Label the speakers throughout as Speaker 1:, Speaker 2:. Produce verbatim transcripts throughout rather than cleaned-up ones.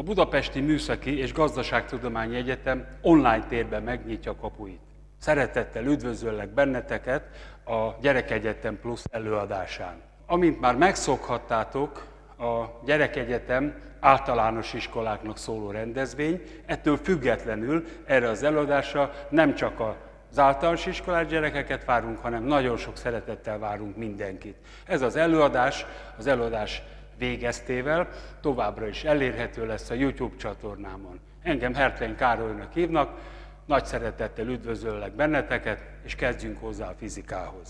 Speaker 1: A Budapesti Műszaki és Gazdaságtudományi Egyetem online térben megnyitja kapuit. Szeretettel üdvözöllek benneteket a Gyerekegyetem Plus előadásán. Amint már megszokhattátok, a Gyerekegyetem általános iskoláknak szóló rendezvény, ettől függetlenül erre az előadásra nem csak az általános iskolás gyerekeket várunk, hanem nagyon sok szeretettel várunk mindenkit. Ez az előadás, az előadás végeztével továbbra is elérhető lesz a YouTube csatornámon. Engem Hertlein Károlynak hívnak, nagy szeretettel üdvözöllek benneteket, és kezdjünk hozzá a fizikához.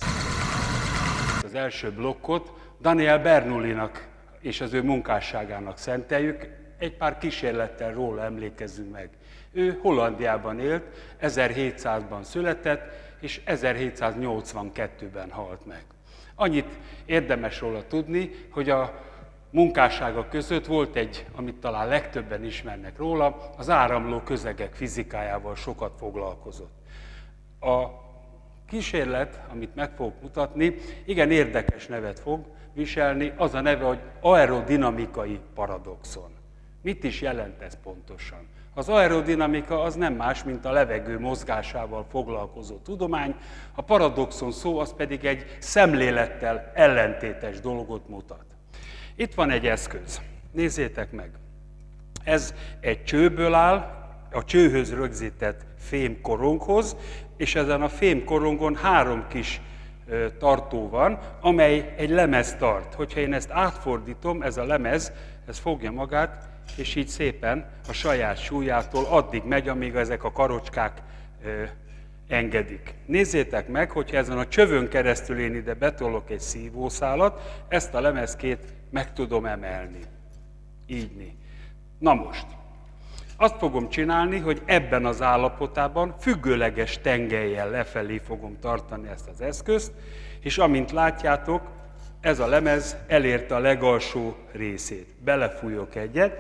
Speaker 1: Az első blokkot Daniel Bernoullinak és az ő munkásságának szenteljük, egy pár kísérlettel róla emlékezzünk meg. Ő Hollandiában élt, ezerhétszázban született, és ezerhétszáznyolcvankettőben halt meg. Annyit érdemes róla tudni, hogy a munkássága között volt egy, amit talán legtöbben ismernek róla, az áramló közegek fizikájával sokat foglalkozott. A kísérlet, amit meg fogok mutatni, igen érdekes nevet fog viselni, az a neve, hogy aerodinamikai paradoxon. Mit is jelent ez pontosan? Az aerodinamika az nem más, mint a levegő mozgásával foglalkozó tudomány, a paradoxon szó az pedig egy szemlélettel ellentétes dolgot mutat. Itt van egy eszköz, nézzétek meg. Ez egy csőből áll, a csőhöz rögzített fémkoronghoz, és ezen a fémkorongon három kis ö, tartó van, amely egy lemez tart. Hogyha én ezt átfordítom, ez a lemez, ez fogja magát, és így szépen a saját súlyától addig megy, amíg ezek a karocskák ö, engedik. Nézzétek meg, hogyha ezen a csövön keresztül én ide betolok egy szívószálat, ezt a lemezkét meg tudom emelni. Így. Na most, azt fogom csinálni, hogy ebben az állapotában függőleges tengelyel lefelé fogom tartani ezt az eszközt, és amint látjátok, ez a lemez elérte a legalsó részét. Belefújok egyet.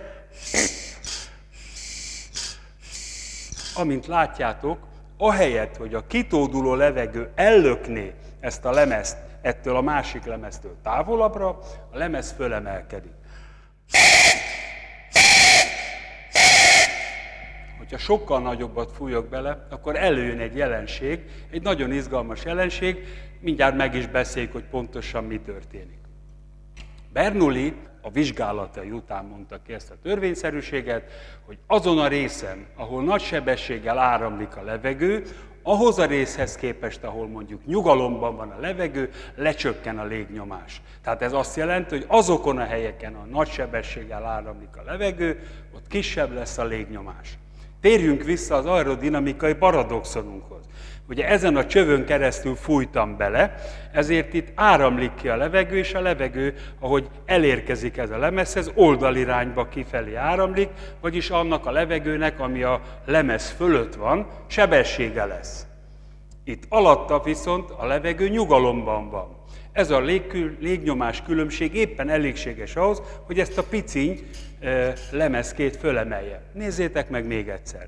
Speaker 1: Amint látjátok, ahelyett, hogy a kitóduló levegő ellökné ezt a lemezt ettől a másik lemeztől távolabbra, a lemez fölemelkedik. Hogyha sokkal nagyobbat fújok bele, akkor előjön egy jelenség, egy nagyon izgalmas jelenség, mindjárt meg is beszéljük, hogy pontosan mi történik. Bernoulli a vizsgálatai után mondta ki ezt a törvényszerűséget, hogy azon a részen, ahol nagy sebességgel áramlik a levegő, ahhoz a részhez képest, ahol mondjuk nyugalomban van a levegő, lecsökken a légnyomás. Tehát ez azt jelenti, hogy azokon a helyeken, ahol nagy sebességgel áramlik a levegő, ott kisebb lesz a légnyomás. Térjünk vissza az aerodinamikai paradoxonunkhoz. Ugye ezen a csövön keresztül fújtam bele, ezért itt áramlik ki a levegő, és a levegő, ahogy elérkezik ez a lemezhez, oldalirányba kifelé áramlik, vagyis annak a levegőnek, ami a lemez fölött van, sebessége lesz. Itt alatta viszont a levegő nyugalomban van. Ez a lég, légnyomás különbség éppen elégséges ahhoz, hogy ezt a piciny e, lemezkét fölemelje. Nézzétek meg még egyszer.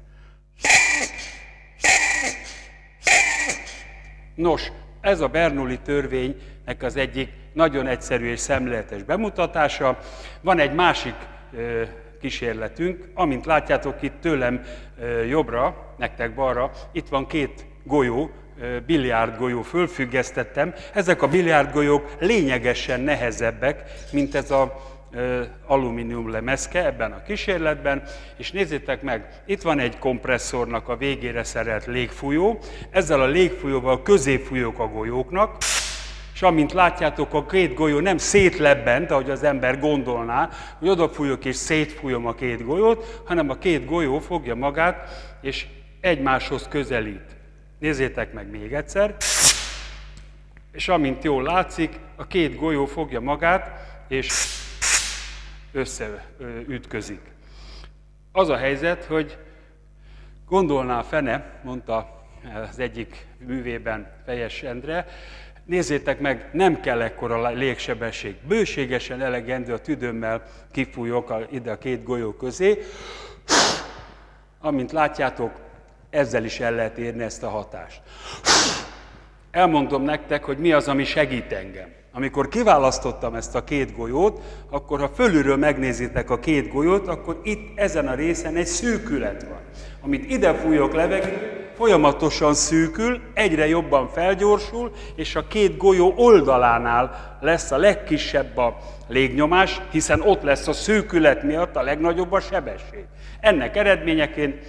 Speaker 1: Nos, ez a Bernoulli törvénynek az egyik nagyon egyszerű és szemléletes bemutatása. Van egy másik ö, kísérletünk, amint látjátok itt tőlem ö, jobbra, nektek balra, itt van két golyó, ö, biliárdgolyó, fölfüggesztettem. Ezek a biliárdgolyók lényegesen nehezebbek, mint ez a alumínium lemezke ebben a kísérletben, és nézzétek meg, itt van egy kompresszornak a végére szerelt légfújó, ezzel a légfújóval középfújók a golyóknak, és amint látjátok, a két golyó nem szétlebbent, ahogy az ember gondolná, hogy odafújok és szétfújom a két golyót, hanem a két golyó fogja magát, és egymáshoz közelít. Nézzétek meg még egyszer, és amint jól látszik, a két golyó fogja magát, és összeütközik. Az a helyzet, hogy gondolná a fene, mondta az egyik művében Fejes Endre, nézzétek meg, nem kell ekkora légsebesség. Bőségesen elegendő, a tüdőmmel kifújok a, ide a két golyó közé. Amint látjátok, ezzel is el lehet érni ezt a hatást. Elmondom nektek, hogy mi az, ami segít engem. Amikor kiválasztottam ezt a két golyót, akkor ha fölülről megnézitek a két golyót, akkor itt ezen a részen egy szűkület van. Amit ide fújok levegő, folyamatosan szűkül, egyre jobban felgyorsul, és a két golyó oldalánál lesz a legkisebb a légnyomás, hiszen ott lesz a szűkület miatt a legnagyobb a sebesség. Ennek eredményeként,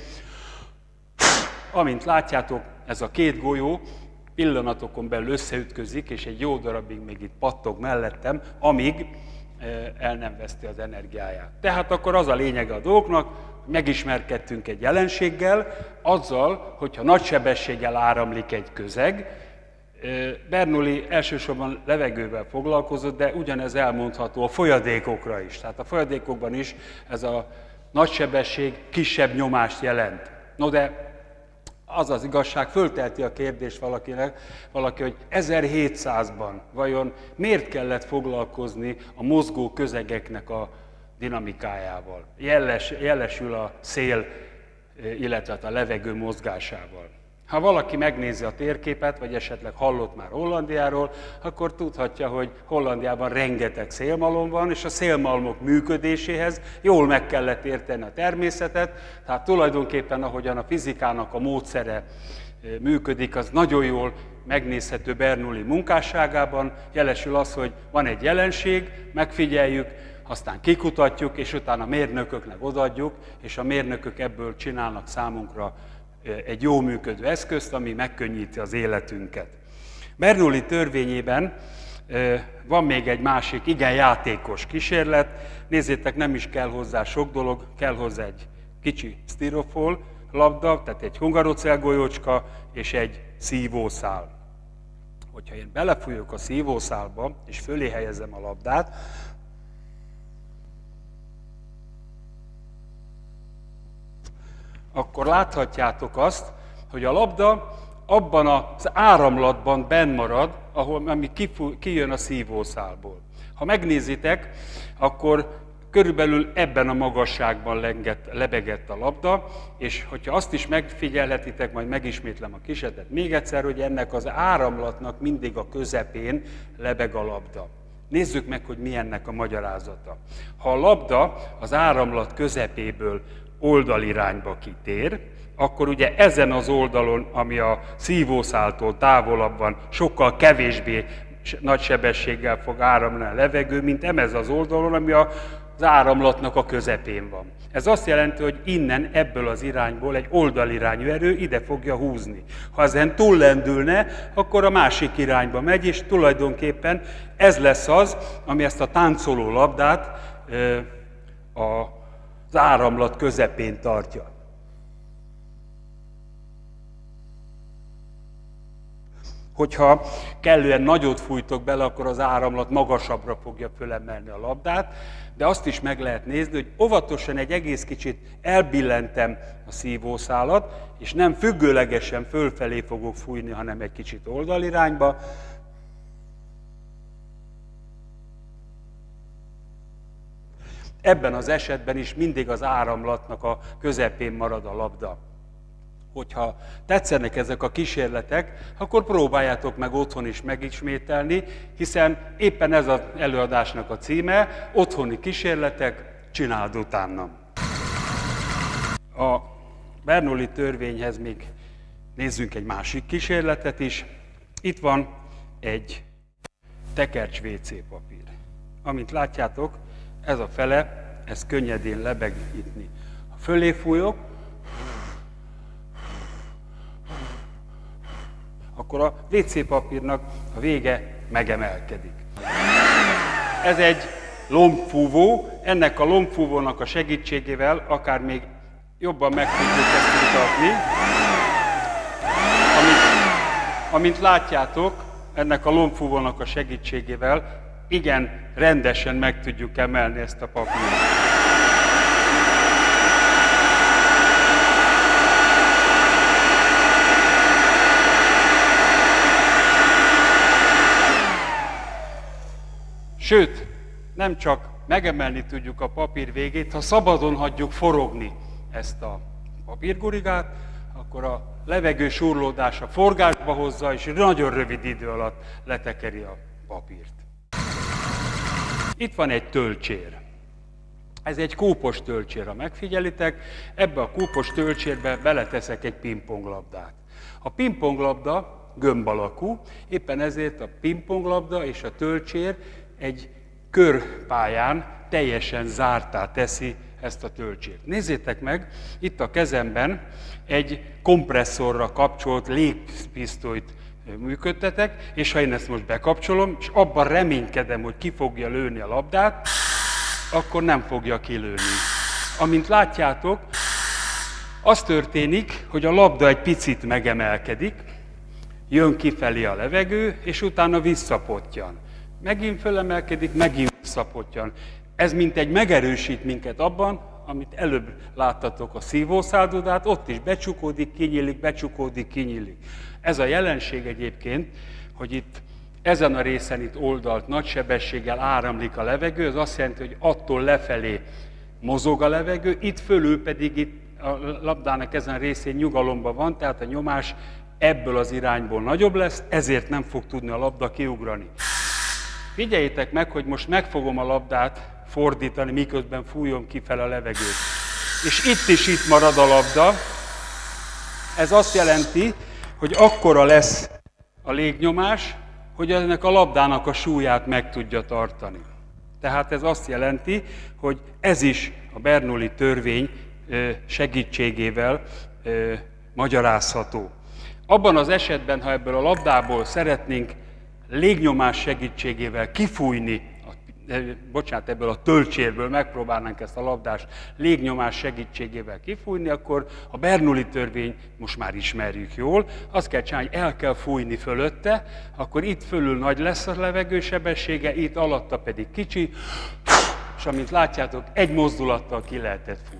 Speaker 1: amint látjátok, ez a két golyó pillanatokon belül összeütközik, és egy jó darabig még itt pattog mellettem, amíg el nem veszti az energiáját. Tehát akkor az a lényege a dolgoknak, megismerkedtünk egy jelenséggel, azzal, hogyha nagy sebességgel áramlik egy közeg. Bernoulli elsősorban levegővel foglalkozott, de ugyanez elmondható a folyadékokra is. Tehát a folyadékokban is ez a nagy sebesség kisebb nyomást jelent. No de az az igazság, föltelti a kérdést valakinek, valaki, hogy ezerhétszázban vajon miért kellett foglalkozni a mozgó közegeknek a dinamikájával? Jeles, jelesül a szél, illetve a levegő mozgásával. Ha valaki megnézi a térképet, vagy esetleg hallott már Hollandiáról, akkor tudhatja, hogy Hollandiában rengeteg szélmalom van, és a szélmalmok működéséhez jól meg kellett érteni a természetet, tehát tulajdonképpen ahogyan a fizikának a módszere működik, az nagyon jól megnézhető Bernoulli munkásságában. Jelesül az, hogy van egy jelenség, megfigyeljük, aztán kikutatjuk, és utána a mérnököknek odaadjuk, és a mérnökök ebből csinálnak számunkra egy jó működő eszközt, ami megkönnyíti az életünket. Bernoulli törvényében van még egy másik, igen játékos kísérlet. Nézzétek, nem is kell hozzá sok dolog, kell hozzá egy kicsi sztirofol labda, tehát egy hungarocell-golyócska és egy szívószál. Hogyha én belefújok a szívószálba, és fölé helyezem a labdát, akkor láthatjátok azt, hogy a labda abban az áramlatban benn marad, ahol, ami kijön a szívószálból. Ha megnézitek, akkor körülbelül ebben a magasságban lengett, lebegett a labda, és hogyha azt is megfigyelhetitek, majd megismétlem a kísérletet még egyszer, hogy ennek az áramlatnak mindig a közepén lebeg a labda. Nézzük meg, hogy mi ennek a magyarázata. Ha a labda az áramlat közepéből oldalirányba kitér, akkor ugye ezen az oldalon, ami a szívószáltól távolabb van, sokkal kevésbé nagy sebességgel fog áramlani a levegő, mint emez az oldalon, ami az áramlatnak a közepén van. Ez azt jelenti, hogy innen, ebből az irányból egy oldalirányú erő ide fogja húzni. Ha ezen túllendülne, akkor a másik irányba megy, és tulajdonképpen ez lesz az, ami ezt a táncoló labdát a az áramlat közepén tartja. Hogyha kellően nagyot fújtok bele, akkor az áramlat magasabbra fogja fölemelni a labdát, de azt is meg lehet nézni, hogy óvatosan egy egész kicsit elbillentem a szívószálat, és nem függőlegesen fölfelé fogok fújni, hanem egy kicsit oldalirányba. Ebben az esetben is mindig az áramlatnak a közepén marad a labda. Hogyha tetszenek ezek a kísérletek, akkor próbáljátok meg otthon is megismételni, hiszen éppen ez az előadásnak a címe, otthoni kísérletek, csináld utána. A Bernoulli törvényhez még nézzünk egy másik kísérletet is. Itt van egy tekercs vé cé papír. Amint látjátok, ez a fele, ez könnyedén lebegítni. Ha fölé fújok, akkor a vé cé papírnak a vége megemelkedik. Ez egy lombfúvó, ennek a lombfúvónak a segítségével akár még jobban meg tudjuk ezt mutatni. Amint, amint látjátok, ennek a lombfúvónak a segítségével igen rendesen meg tudjuk emelni ezt a papírt. Sőt, nem csak megemelni tudjuk a papír végét, ha szabadon hagyjuk forogni ezt a papírgurigát, akkor a levegő surlódása forgásba hozza, és nagyon rövid idő alatt letekeri a papírt. Itt van egy tölcsér. Ez egy kópos tölcsér, ha megfigyelitek, ebbe a kópos tölcsérbe beleteszek egy pingponglabdát. A pingponglabda gömb alakú, éppen ezért a pingponglabda és a tölcsér egy körpályán teljesen zártá teszi ezt a tölcsért. Nézzétek meg, itt a kezemben egy kompresszorra kapcsolt légpisztolyt működtetek, és ha én ezt most bekapcsolom, és abban reménykedem, hogy ki fogja lőni a labdát, akkor nem fogja kilőni. Amint látjátok, az történik, hogy a labda egy picit megemelkedik, jön kifelé a levegő, és utána visszapottyan. Megint fölemelkedik, megint visszapottyan. Ez mintegy megerősít minket abban, amit előbb láttatok a szívószáldudát, ott is becsukódik, kinyílik, becsukódik, kinyílik. Ez a jelenség egyébként, hogy itt ezen a részen itt oldalt nagy sebességgel áramlik a levegő, az azt jelenti, hogy attól lefelé mozog a levegő, itt fölül pedig itt a labdának ezen a részén nyugalomban van, tehát a nyomás ebből az irányból nagyobb lesz, ezért nem fog tudni a labda kiugrani. Figyeljétek meg, hogy most megfogom a labdát fordítani, miközben fújom kifele a levegőt. És itt is itt marad a labda. Ez azt jelenti, hogy akkora lesz a légnyomás, hogy ennek a labdának a súlyát meg tudja tartani. Tehát ez azt jelenti, hogy ez is a Bernoulli törvény segítségével magyarázható. Abban az esetben, ha ebből a labdából szeretnénk légnyomás segítségével kifújni, bocsánat, ebből a tölcsérből megpróbálnánk ezt a labdás légnyomás segítségével kifújni, akkor a Bernoulli törvény most már ismerjük jól, azt kell csinálni, hogy el kell fújni fölötte, akkor itt fölül nagy lesz a levegő sebessége, itt alatta pedig kicsi, és amint látjátok, egy mozdulattal ki lehetett fújni.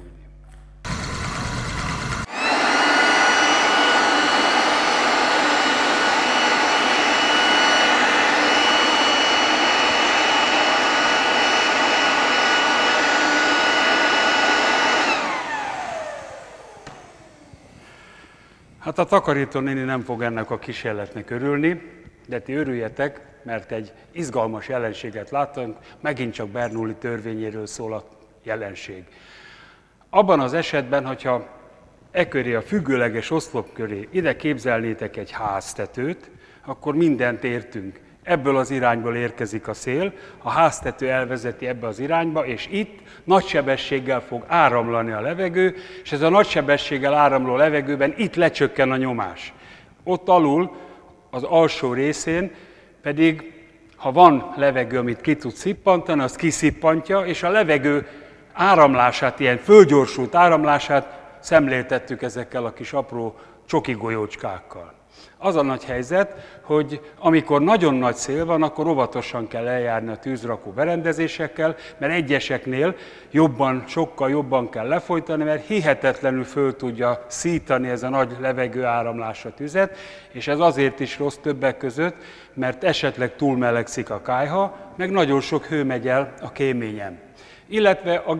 Speaker 1: Hát a takarítónéni nem fog ennek a kísérletnek örülni, de ti örüljetek, mert egy izgalmas jelenséget láttunk, megint csak Bernoulli törvényéről szól a jelenség. Abban az esetben, hogyha e köré, a függőleges oszlop köré ide képzelnétek egy háztetőt, akkor mindent értünk. Ebből az irányból érkezik a szél, a háztető elvezeti ebbe az irányba, és itt nagy sebességgel fog áramlani a levegő, és ez a nagy sebességgel áramló levegőben itt lecsökken a nyomás. Ott alul, az alsó részén pedig, ha van levegő, amit ki tud szippantani, azt kiszippantja, és a levegő áramlását, ilyen fölgyorsult áramlását szemléltettük ezekkel a kis apró csoki golyócskákkal. Az a nagy helyzet, hogy amikor nagyon nagy szél van, akkor óvatosan kell eljárni a tűzrakó berendezésekkel, mert egyeseknél jobban, sokkal jobban kell lefolytani, mert hihetetlenül föl tudja szítani ez a nagy levegőáramlás a tüzet, és ez azért is rossz többek között, mert esetleg túlmelegszik a kályha, meg nagyon sok hő megy el a kéményen. Illetve a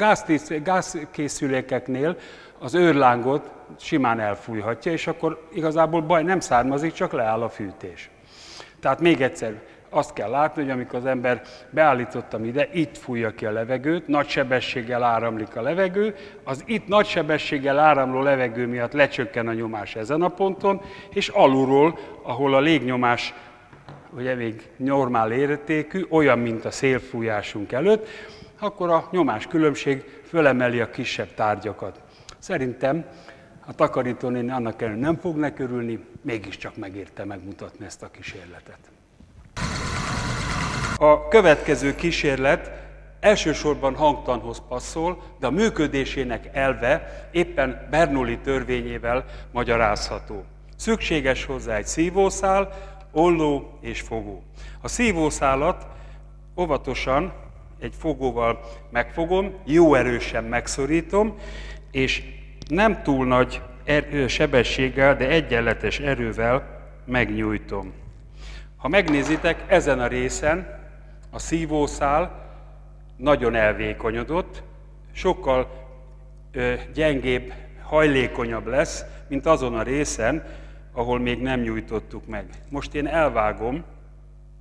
Speaker 1: gázkészülékeknél az őrlángot simán elfújhatja, és akkor igazából baj nem származik, csak leáll a fűtés. Tehát még egyszer azt kell látni, hogy amikor az ember beállítottam ide, itt fújja ki a levegőt, nagy sebességgel áramlik a levegő, az itt nagy sebességgel áramló levegő miatt lecsökken a nyomás ezen a ponton, és alulról, ahol a légnyomás ugye még normál értékű, olyan, mint a szélfújásunk előtt, akkor a nyomás különbség fölemeli a kisebb tárgyakat. Szerintem a takarítónéni annak ellenére nem fog neki örülni, mégiscsak megérte megmutatni ezt a kísérletet. A következő kísérlet elsősorban hangtanhoz passzol, de a működésének elve éppen Bernoulli törvényével magyarázható. Szükséges hozzá egy szívószál, olló és fogó. A szívószálat óvatosan egy fogóval megfogom, jó erősen megszorítom, és nem túl nagy erő, sebességgel, de egyenletes erővel megnyújtom. Ha megnézitek, ezen a részen a szívószál nagyon elvékonyodott, sokkal ö, gyengébb, hajlékonyabb lesz, mint azon a részen, ahol még nem nyújtottuk meg. Most én elvágom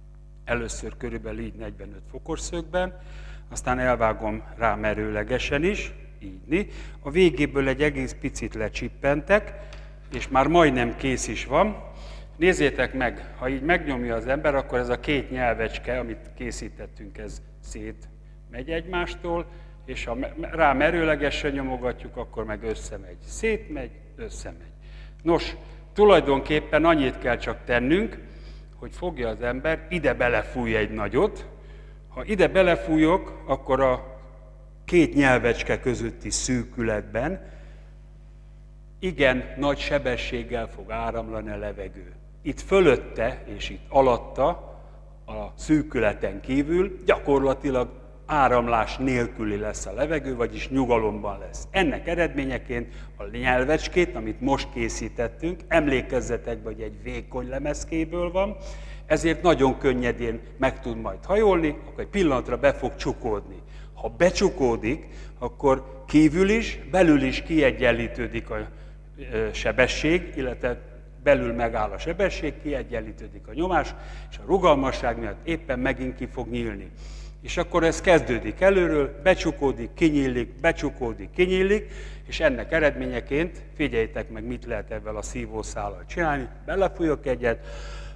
Speaker 1: Először körülbelül így negyvenöt fokos szögben, aztán elvágom rá merőlegesen is, így. A végéből egy egész picit lecsippentek, és már majdnem kész is van. Nézzétek meg, ha így megnyomja az ember, akkor ez a két nyelvecske, amit készítettünk, ez szétmegy egymástól, és ha rá merőlegesen nyomogatjuk, akkor meg összemegy. Szétmegy, összemegy. Nos, tulajdonképpen annyit kell csak tennünk, hogy fogja az ember, ide belefúj egy nagyot. Ha ide belefújok, akkor a két nyelvecske közötti szűkületben igen nagy sebességgel fog áramlani a levegő. Itt fölötte és itt alatta, a szűkületen kívül gyakorlatilag áramlás nélküli lesz a levegő, vagyis nyugalomban lesz. Ennek eredményeként a nyelvecskét, amit most készítettünk, emlékezzetek, hogy egy vékony lemezkéből van, ezért nagyon könnyedén meg tud majd hajolni, akkor egy pillanatra be fog csukódni. Ha becsukódik, akkor kívül is, belül is kiegyenlítődik a sebesség, illetve belül megáll a sebesség, kiegyenlítődik a nyomás, és a rugalmasság miatt éppen megint ki fog nyílni. És akkor ez kezdődik előről, becsukódik, kinyílik, becsukódik, kinyílik, és ennek eredményeként, figyeljétek meg, mit lehet ezzel a szívószállal csinálni, belefújok egyet,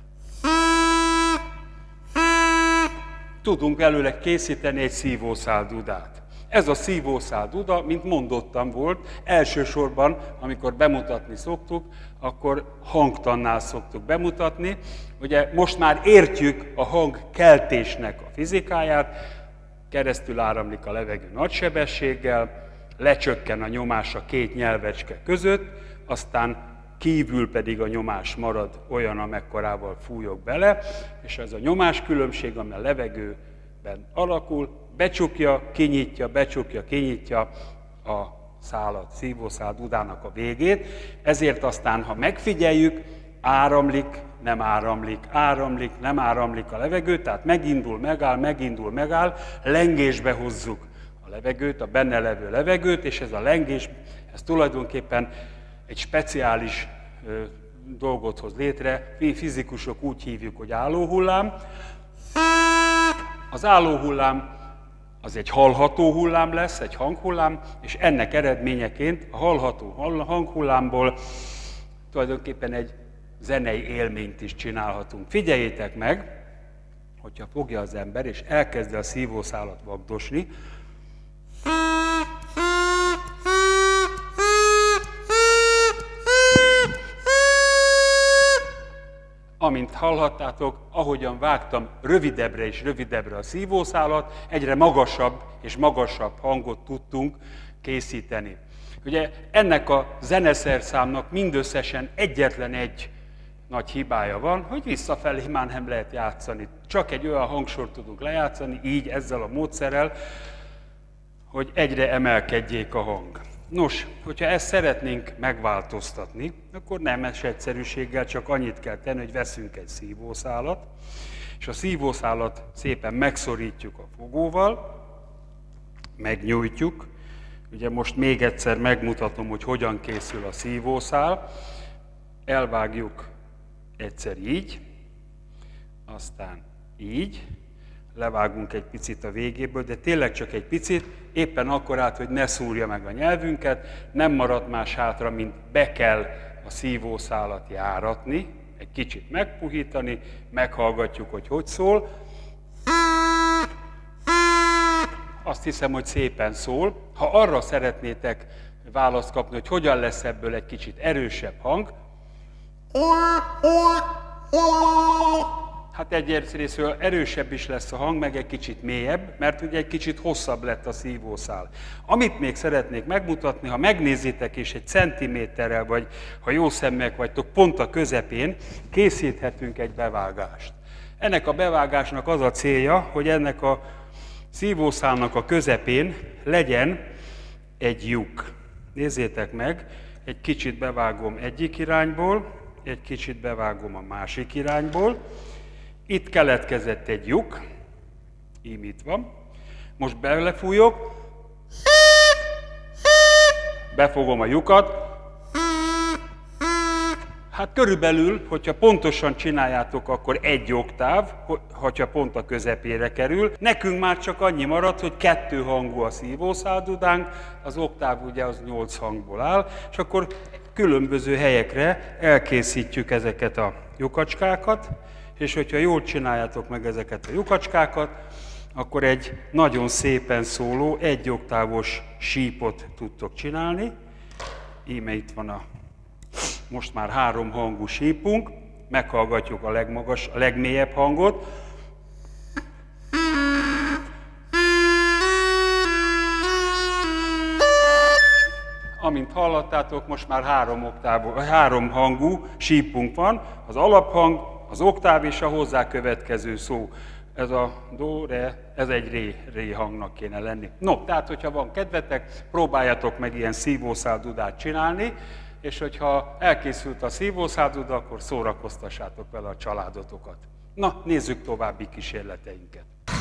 Speaker 1: tudunk előle készíteni egy szívószál dudát. Ez a szívószál duda, mint mondottam volt, elsősorban, amikor bemutatni szoktuk, akkor hangtannál szoktuk bemutatni. Ugye most már értjük a hangkeltésnek a fizikáját, keresztül áramlik a levegő nagy sebességgel, lecsökken a nyomás a két nyelvecske között, aztán kívül pedig a nyomás marad olyan, amekkorával fújok bele, és ez a nyomáskülönbség, ami a levegőben alakul, becsukja, kinyitja, becsukja, kinyitja a szálat, szívószál dudának a végét. Ezért aztán, ha megfigyeljük, áramlik, nem áramlik, áramlik, nem áramlik a levegő, tehát megindul, megáll, megindul, megáll, lengésbe hozzuk a levegőt, a benne levő levegőt, és ez a lengés, ez tulajdonképpen egy speciális ö, dolgot hoz létre. Mi fizikusok úgy hívjuk, hogy állóhullám. Az állóhullám az egy hallható hullám lesz, egy hanghullám, és ennek eredményeként a hallható hanghullámból tulajdonképpen egy zenei élményt is csinálhatunk. Figyeljétek meg, hogyha fogja az ember, és elkezdi a szívószálat vagdosni, amint hallhattátok, ahogyan vágtam rövidebbre és rövidebbre a szívószálat, egyre magasabb és magasabb hangot tudtunk készíteni. Ugye ennek a zeneszerszámnak mindösszesen egyetlen egy nagy hibája van, hogy visszafelé már nem lehet játszani. Csak egy olyan hangsort tudunk lejátszani, így ezzel a módszerrel, hogy egyre emelkedjék a hang. Nos, hogyha ezt szeretnénk megváltoztatni, akkor nemes egyszerűséggel csak annyit kell tenni, hogy veszünk egy szívószálat, és a szívószálat szépen megszorítjuk a fogóval, megnyújtjuk. Ugye most még egyszer megmutatom, hogy hogyan készül a szívószál. Elvágjuk egyszer így, aztán így, levágunk egy picit a végéből, de tényleg csak egy picit, éppen akkorát, hogy ne szúrja meg a nyelvünket, nem marad más hátra, mint be kell a szívószálat járatni, egy kicsit megpuhítani, meghallgatjuk, hogy hogy szól. Azt hiszem, hogy szépen szól. Ha arra szeretnétek választ kapni, hogy hogyan lesz ebből egy kicsit erősebb hang, hát egyrészről erősebb is lesz a hang, meg egy kicsit mélyebb, mert ugye egy kicsit hosszabb lett a szívószál. Amit még szeretnék megmutatni, ha megnézitek és egy centiméterrel, vagy ha jó szeműek vagytok, pont a közepén készíthetünk egy bevágást. Ennek a bevágásnak az a célja, hogy ennek a szívószálnak a közepén legyen egy lyuk. Nézzétek meg, egy kicsit bevágom egyik irányból, egy kicsit bevágom a másik irányból. Itt keletkezett egy lyuk, így itt van. Most belefújok, befogom a lyukat, Hát körülbelül, hogyha pontosan csináljátok, akkor egy oktáv, hogyha pont a közepére kerül. Nekünk már csak annyi marad, hogy kettő hangú a szívószáldudánk, az oktáv ugye az nyolc hangból áll, és akkor különböző helyekre elkészítjük ezeket a lyukacskákat, és hogyha jól csináljátok meg ezeket a lyukacskákat, akkor egy nagyon szépen szóló, egy oktávos sípot tudtok csinálni. Íme itt van a most már három hangú sípunk, meghallgatjuk a legmagas, a legmélyebb hangot. Amint hallottátok, most már három, oktáv, három hangú sípunk van, az alaphang, az oktáv és a hozzá következő szó. Ez a do, re, ez egy ré, ré hangnak kéne lenni. No, tehát, hogyha van kedvetek, próbáljatok meg ilyen szívószáldudát csinálni, és hogyha elkészült a szívószálduda, akkor szórakoztassátok vele a családotokat. Na, nézzük további kísérleteinket.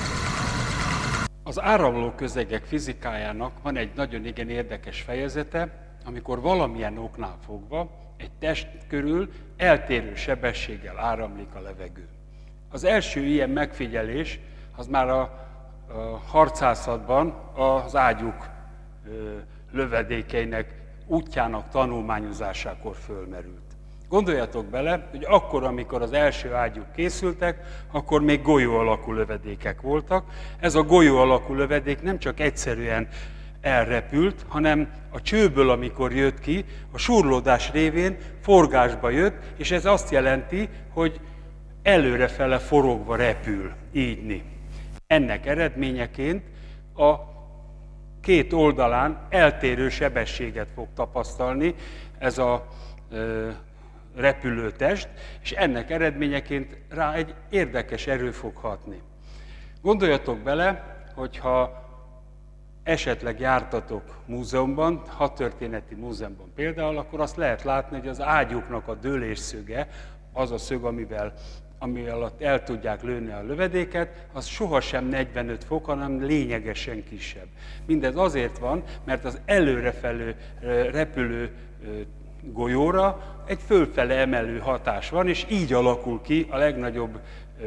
Speaker 1: Az áramló közegek fizikájának van egy nagyon igen érdekes fejezete, amikor valamilyen oknál fogva egy test körül eltérő sebességgel áramlik a levegő. Az első ilyen megfigyelés az már a, a harcászatban az ágyúk ö, lövedékeinek útjának tanulmányozásakor fölmerült. Gondoljatok bele, hogy akkor, amikor az első ágyúk készültek, akkor még golyó alakú lövedékek voltak. Ez a golyó alakú lövedék nem csak egyszerűen elrepült, hanem a csőből, amikor jött ki, a surlódás révén forgásba jött, és ez azt jelenti, hogy előrefele forogva repül, ígyni. Ennek eredményeként a két oldalán eltérő sebességet fog tapasztalni ez a ö, repülőtest, és ennek eredményeként rá egy érdekes erő fog hatni. Gondoljatok bele, hogyha esetleg jártatok múzeumban, hadtörténeti múzeumban például, akkor azt lehet látni, hogy az ágyúknak a dőlésszöge, az a szög, amivel ami alatt el tudják lőni a lövedéket, az sohasem negyvenöt fok, hanem lényegesen kisebb. Mindez azért van, mert az előrefelé repülő golyóra egy fölfele emelő hatás van, és így alakul ki a legnagyobb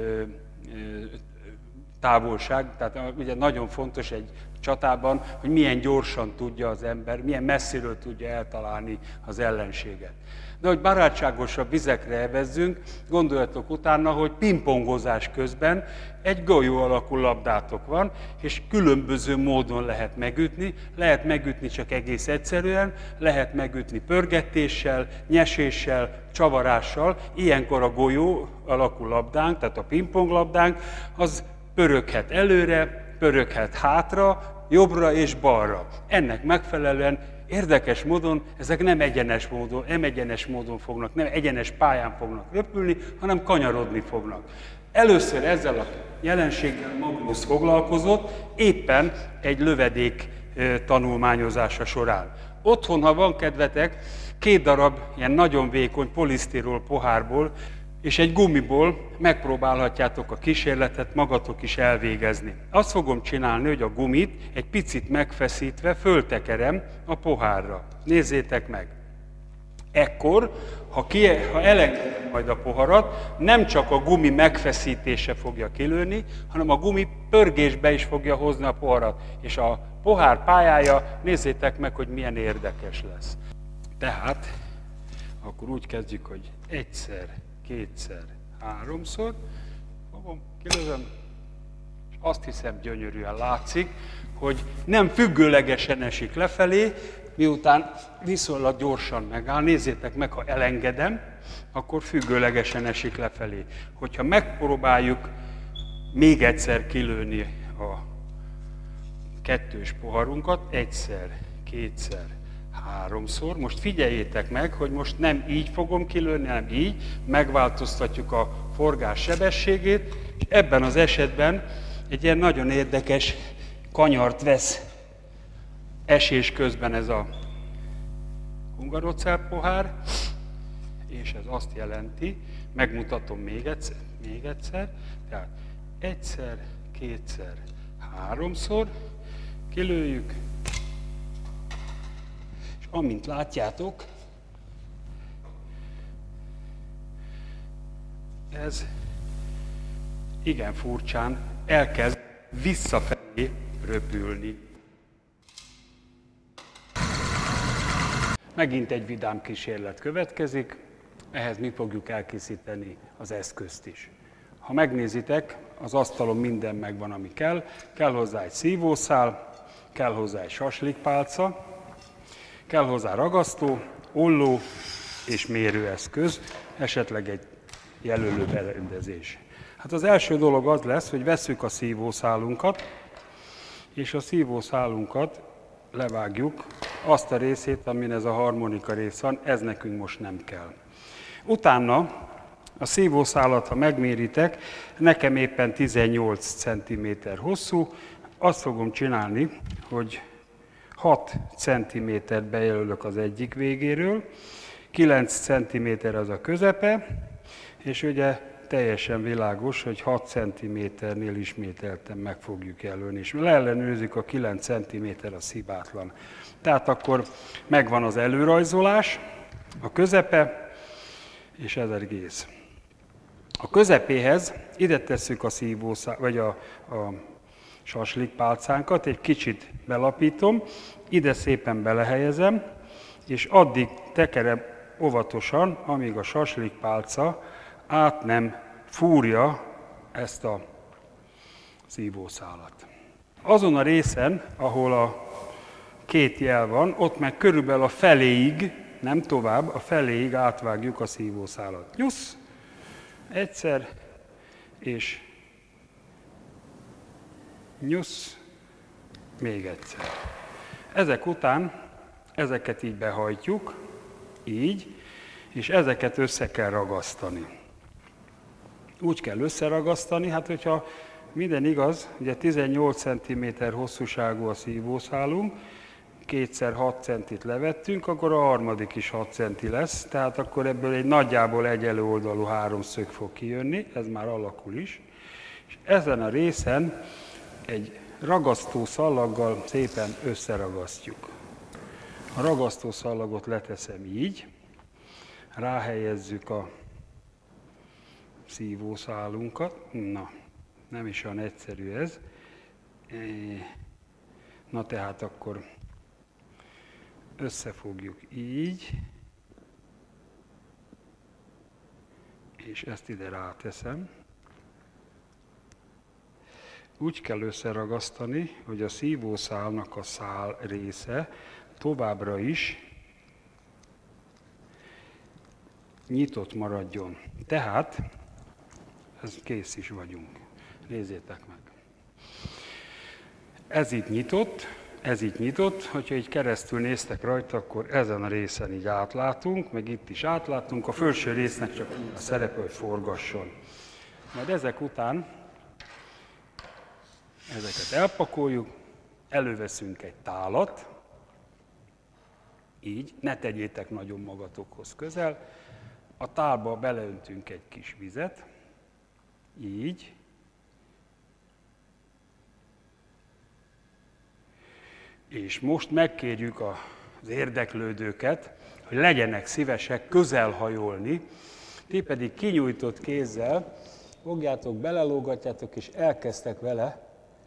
Speaker 1: távolság. Tehát ugye nagyon fontos egy csatában, hogy milyen gyorsan tudja az ember, milyen messziről tudja eltalálni az ellenséget. De hogy barátságosabb vizekre evezzünk, gondoljatok utána, hogy pingpongozás közben egy golyó alakú labdátok van, és különböző módon lehet megütni. Lehet megütni csak egész egyszerűen, lehet megütni pörgetéssel, nyeséssel, csavarással. Ilyenkor a golyó alakú labdánk, tehát a pingponglabdánk, az pöröghet előre, pöröghet hátra, jobbra és balra. Ennek megfelelően érdekes módon ezek nem egyenes módon, nem egyenes módon fognak, nem egyenes pályán fognak repülni, hanem kanyarodni fognak. Először ezzel a jelenséggel Magnus foglalkozott, éppen egy lövedék tanulmányozása során. Otthon, ha van kedvetek, két darab ilyen nagyon vékony polisztirol pohárból és egy gumiból megpróbálhatjátok a kísérletet magatok is elvégezni. Azt fogom csinálni, hogy a gumit egy picit megfeszítve föltekerem a pohárra. Nézzétek meg! Ekkor, ha, ki, ha elengedem majd a poharat, nem csak a gumi megfeszítése fogja kilőni, hanem a gumi pörgésbe is fogja hozni a poharat. És a pohár pályája, nézzétek meg, hogy milyen érdekes lesz. Tehát, akkor úgy kezdjük, hogy egyszer, kétszer, háromszor, fogom, kilövöm, és azt hiszem gyönyörűen látszik, hogy nem függőlegesen esik lefelé, miután viszonylag gyorsan megáll. Nézzétek meg, ha elengedem, akkor függőlegesen esik lefelé. Hogyha megpróbáljuk még egyszer kilőni a kettős poharunkat, egyszer, kétszer, háromszor. Most figyeljétek meg, hogy most nem így fogom kilőni, hanem így, megváltoztatjuk a forgás sebességét, és ebben az esetben egy ilyen nagyon érdekes kanyart vesz esés közben ez a hungarocell pohár, és ez azt jelenti, megmutatom még egyszer, még egyszer, tehát egyszer, kétszer, háromszor kilőjük, és amint látjátok, ez igen furcsán elkezd visszafelé röpülni. Megint egy vidám kísérlet következik, ehhez mi fogjuk elkészíteni az eszközt is. Ha megnézitek, az asztalon minden megvan, ami kell. Kell hozzá egy szívószál, kell hozzá egy saslikpálca, kell hozzá ragasztó, olló és mérőeszköz, esetleg egy jelölő berendezés. Hát az első dolog az lesz, hogy vesszük a szívószálunkat, és a szívószálunkat levágjuk, azt a részét, amin ez a harmonika rész van, ez nekünk most nem kell. Utána a szívószálat, ha megméritek, nekem éppen tizennyolc centiméter hosszú, azt fogom csinálni, hogy hat centimétert bejelölök az egyik végéről, kilenc centiméter az a közepe, és ugye teljesen világos, hogy hat centiméternél ismételten meg fogjuk jelölni, és leellenőrzzük, a kilenc centiméter a hibátlan. Tehát akkor megvan az előrajzolás, a közepe, és ez egész. A közepéhez ide tesszük a szívószál, vagy a, a saslikpálcánkat, egy kicsit belapítom, ide szépen belehelyezem, és addig tekerem óvatosan, amíg a saslikpálca át nem fúrja ezt a szívószálat. Azon a részen, ahol a két jel van, ott meg körülbelül a feléig, nem tovább, a feléig átvágjuk a szívószálat. Nyusz, egyszer, és nyusz, még egyszer. Ezek után ezeket így behajtjuk, így, és ezeket össze kell ragasztani. Úgy kell összeragasztani, hát hogyha minden igaz, ugye tizennyolc centiméter hosszúságú a szívószálunk, kétszer hat centit levettünk, akkor a harmadik is hat centi lesz, tehát akkor ebből egy nagyjából egyenlő oldalú háromszög fog kijönni, ez már alakul is. És ezen a részen egy ragasztó szallaggal szépen összeragasztjuk. A ragasztó szallagot leteszem így, ráhelyezzük a szívószálunkat. Na, nem is olyan egyszerű ez. Na tehát akkor összefogjuk így, és ezt ide ráteszem. Úgy kell összeragasztani, hogy a szívószálnak a szál része továbbra is nyitott maradjon. Tehát, ez kész is vagyunk. Nézzétek meg. Ez itt nyitott, ez itt nyitott, hogyha így keresztül néztek rajta, akkor ezen a részen így átlátunk, meg itt is átlátunk, a felső résznek csak a szerepe, hogy forgasson. Majd ezek után ezeket elpakoljuk, előveszünk egy tálat, így, ne tegyétek nagyon magatokhoz közel, a tálba beleöntünk egy kis vizet, így, és most megkérjük az érdeklődőket, hogy legyenek szívesek közelhajolni, ti pedig kinyújtott kézzel fogjátok, belelógatjátok, és elkezdtek vele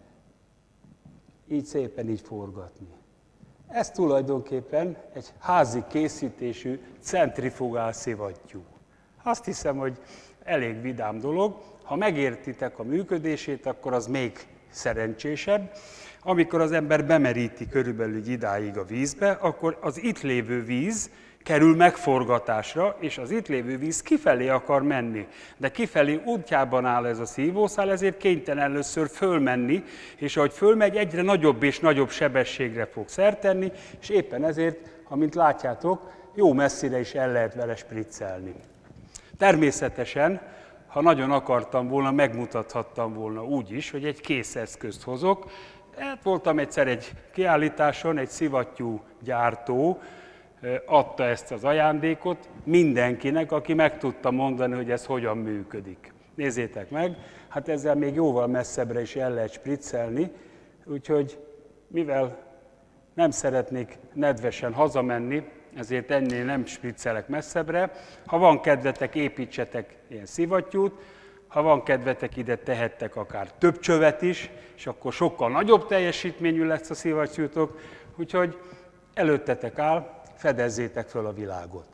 Speaker 1: így szépen így forgatni. Ez tulajdonképpen egy házi készítésű centrifugál szivattyú. Azt hiszem, hogy elég vidám dolog. Ha megértitek a működését, akkor az még szerencsésebb. Amikor az ember bemeríti körülbelül idáig a vízbe, akkor az itt lévő víz kerül megforgatásra, és az itt lévő víz kifelé akar menni. De kifelé útjában áll ez a szívószál, ezért kénytelen először fölmenni, és ahogy fölmegy, egyre nagyobb és nagyobb sebességre fog szert tenni, és éppen ezért, amint látjátok, jó messzire is el lehet vele spriccelni. Természetesen, ha nagyon akartam volna, megmutathattam volna úgy is, hogy egy kész eszközt hozok. Hát voltam egyszer egy kiállításon, egy szivattyú gyártó adta ezt az ajándékot mindenkinek, aki meg tudta mondani, hogy ez hogyan működik. Nézzétek meg, hát ezzel még jóval messzebbre is el lehet spriccelni, úgyhogy mivel nem szeretnék nedvesen hazamenni, ezért ennél nem spriccelek messzebbre. Ha van kedvetek, építsetek ilyen szivattyút, ha van kedvetek, ide tehettek akár több csövet is, és akkor sokkal nagyobb teljesítményű lesz a szivattyútok, úgyhogy előttetek áll, fedezzétek föl a világot.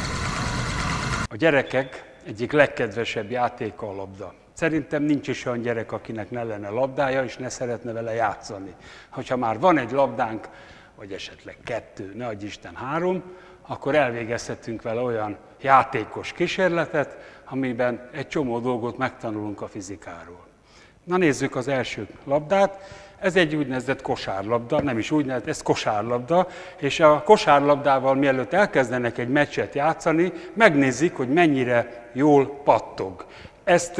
Speaker 1: A gyerekek egyik legkedvesebb játéka a labda. Szerintem nincs is olyan gyerek, akinek ne lenne labdája, és ne szeretne vele játszani. Hogyha már van egy labdánk, vagy esetleg kettő, ne adj Isten három, akkor elvégezhetünk vele olyan játékos kísérletet, amiben egy csomó dolgot megtanulunk a fizikáról. Na nézzük az első labdát. Ez egy úgynevezett kosárlabda, nem is úgynevezett, ez kosárlabda, és a kosárlabdával mielőtt elkezdenek egy meccset játszani, megnézik, hogy mennyire jól pattog. Ezt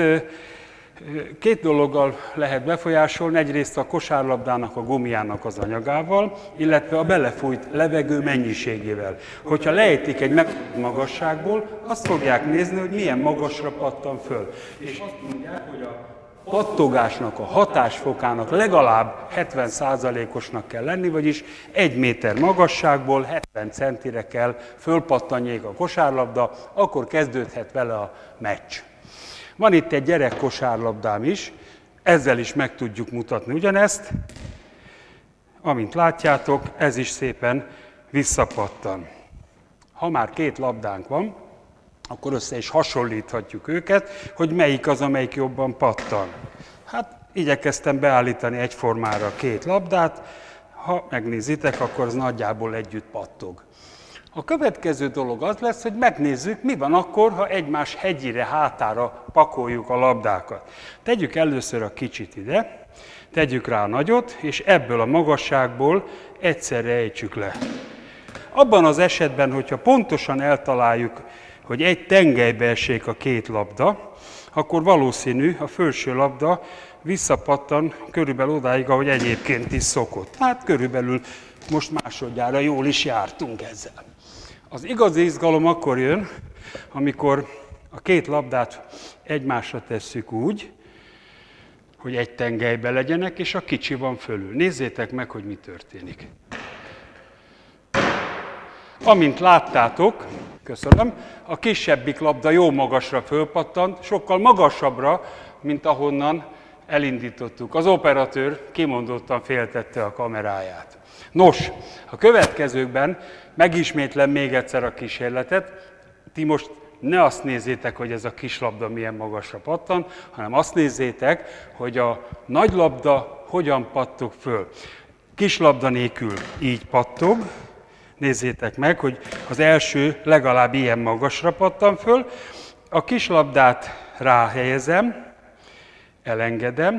Speaker 1: két dologgal lehet befolyásolni, egyrészt a kosárlabdának, a gumiának az anyagával, illetve a belefújt levegő mennyiségével. Hogyha lejtik egy magasságból, azt fogják nézni, hogy milyen magasra pattan föl. És azt mondják, hogy a pattogásnak, a hatásfokának legalább hetven százalékosnak kell lenni, vagyis egy méter magasságból hetven centire kell fölpattanjék a kosárlabda, akkor kezdődhet vele a meccs. Van itt egy gyerek kosárlabdám is, ezzel is meg tudjuk mutatni ugyanezt. Amint látjátok, ez is szépen visszapattan. Ha már két labdánk van, akkor össze is hasonlíthatjuk őket, hogy melyik az, amelyik jobban pattan. Hát igyekeztem beállítani egyformára két labdát, ha megnézitek, akkor az nagyjából együtt pattog. A következő dolog az lesz, hogy megnézzük, mi van akkor, ha egymás hegyire, hátára pakoljuk a labdákat. Tegyük először a kicsit ide, tegyük rá a nagyot, és ebből a magasságból egyszerre ejtsük le. Abban az esetben, hogyha pontosan eltaláljuk, hogy egy tengelybe essék a két labda, akkor valószínű a felső labda visszapattan körülbelül odáig, ahogy egyébként is szokott. Hát körülbelül most másodjára jól is jártunk ezzel. Az igazi izgalom akkor jön, amikor a két labdát egymásra tesszük úgy, hogy egy tengelybe legyenek, és a kicsi van fölül. Nézzétek meg, hogy mi történik. Amint láttátok, köszönöm, a kisebbik labda jó magasra fölpattant, sokkal magasabbra, mint ahonnan elindítottuk. Az operatőr kimondottan féltette a kameráját. Nos, a következőkben megismétlem még egyszer a kísérletet. Ti most ne azt nézzétek, hogy ez a kis labda milyen magasra pattan, hanem azt nézzétek, hogy a nagy labda hogyan pattog föl. Kis labda nélkül így pattog. Nézzétek meg, hogy az első legalább ilyen magasra pattan föl. A kis labdát ráhelyezem, elengedem,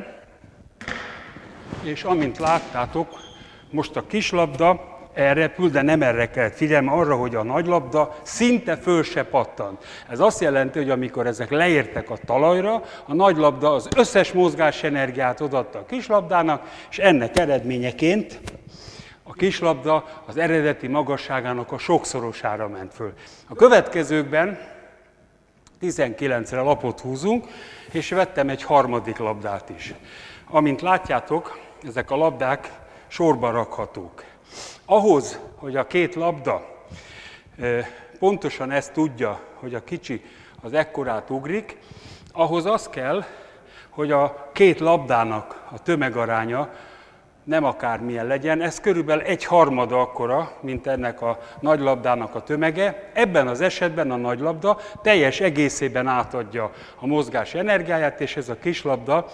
Speaker 1: és amint láttátok, most a kis labda elrepül, de nem erre kellett figyelni, arra, hogy a nagy labda szinte föl se pattant. Ez azt jelenti, hogy amikor ezek leértek a talajra, a nagy labda az összes mozgásenergiát odaadta a kislabdának, és ennek eredményeként a kislabda az eredeti magasságának a sokszorosára ment föl. A következőkben tizenkilencre lapot húzunk, és vettem egy harmadik labdát is. Amint látjátok, ezek a labdák sorba rakhatók. Ahhoz, hogy a két labda pontosan ezt tudja, hogy a kicsi az ekkorát ugrik, ahhoz az kell, hogy a két labdának a tömegaránya nem akármilyen legyen, ez körülbelül egy harmada akkora, mint ennek a nagy labdának a tömege. Ebben az esetben a nagy labda teljes egészében átadja a mozgás energiáját, és ez a kis labda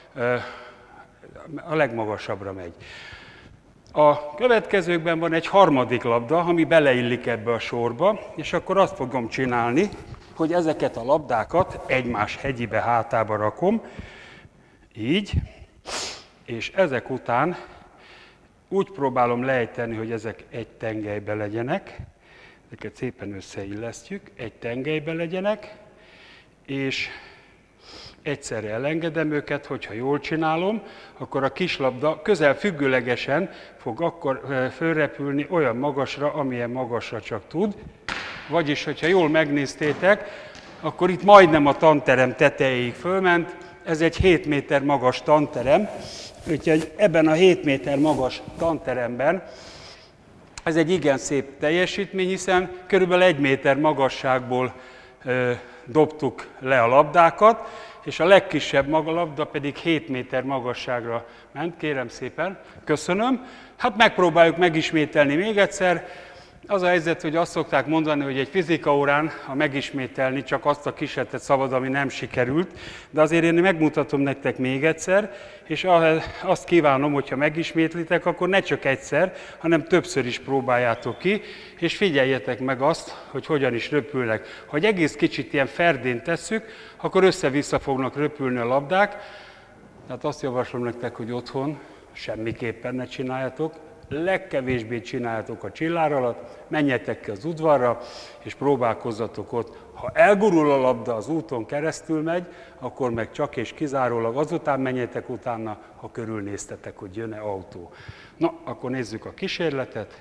Speaker 1: a legmagasabbra megy. A következőkben van egy harmadik labda, ami beleillik ebbe a sorba, és akkor azt fogom csinálni, hogy ezeket a labdákat egymás hegyibe hátába rakom, így, és ezek után úgy próbálom lejteni, hogy ezek egy tengelybe legyenek, ezeket szépen összeillesztjük, egy tengelybe legyenek, és egyszerre elengedem őket, hogyha jól csinálom, akkor a kislabda közel függőlegesen fog akkor fölrepülni olyan magasra, amilyen magasra csak tud. Vagyis, hogyha jól megnéztétek, akkor itt majdnem a tanterem tetejéig fölment, ez egy hét méter magas tanterem, úgyhogy ebben a hét méter magas tanteremben Ez egy igen szép teljesítmény, hiszen körülbelül egy méter magasságból ö, dobtuk le a labdákat, és a legkisebb magalabda pedig hét méter magasságra ment, kérem szépen, köszönöm. Hát megpróbáljuk megismételni még egyszer. Az a helyzet, hogy azt szokták mondani, hogy egy fizika órán, ha megismételni, csak azt a kísérletet szabad, ami nem sikerült, de azért én megmutatom nektek még egyszer, és azt kívánom, hogyha megismétlitek, akkor ne csak egyszer, hanem többször is próbáljátok ki, és figyeljetek meg azt, hogy hogyan is röpülnek. Ha egy egész kicsit ilyen ferdén tesszük, akkor össze-vissza fognak röpülni a labdák, tehát azt javaslom nektek, hogy otthon semmiképpen ne csináljátok, legkevésbé csináljátok a csillár alatt, menjetek ki az udvarra, és próbálkozzatok ott. Ha elgurul a labda, az úton keresztül megy, akkor meg csak és kizárólag azután menjetek utána, ha körülnéztetek, hogy jön-e autó. Na, akkor nézzük a kísérletet.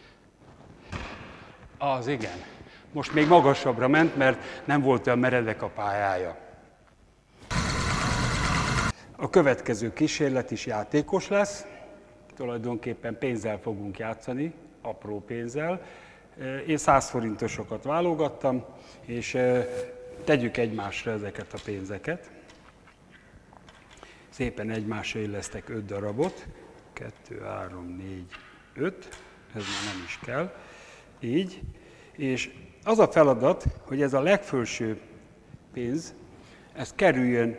Speaker 1: Az igen. Most még magasabbra ment, mert nem volt olyan meredek a pályája. A következő kísérlet is játékos lesz. Tulajdonképpen pénzzel fogunk játszani, apró pénzzel. Én száz forintosokat válogattam, és tegyük egymásra ezeket a pénzeket. Szépen egymásra illesztek öt darabot. Kettő, három, négy, öt. Ez már nem is kell. Így. És az a feladat, hogy ez a legfelső pénz, ez kerüljön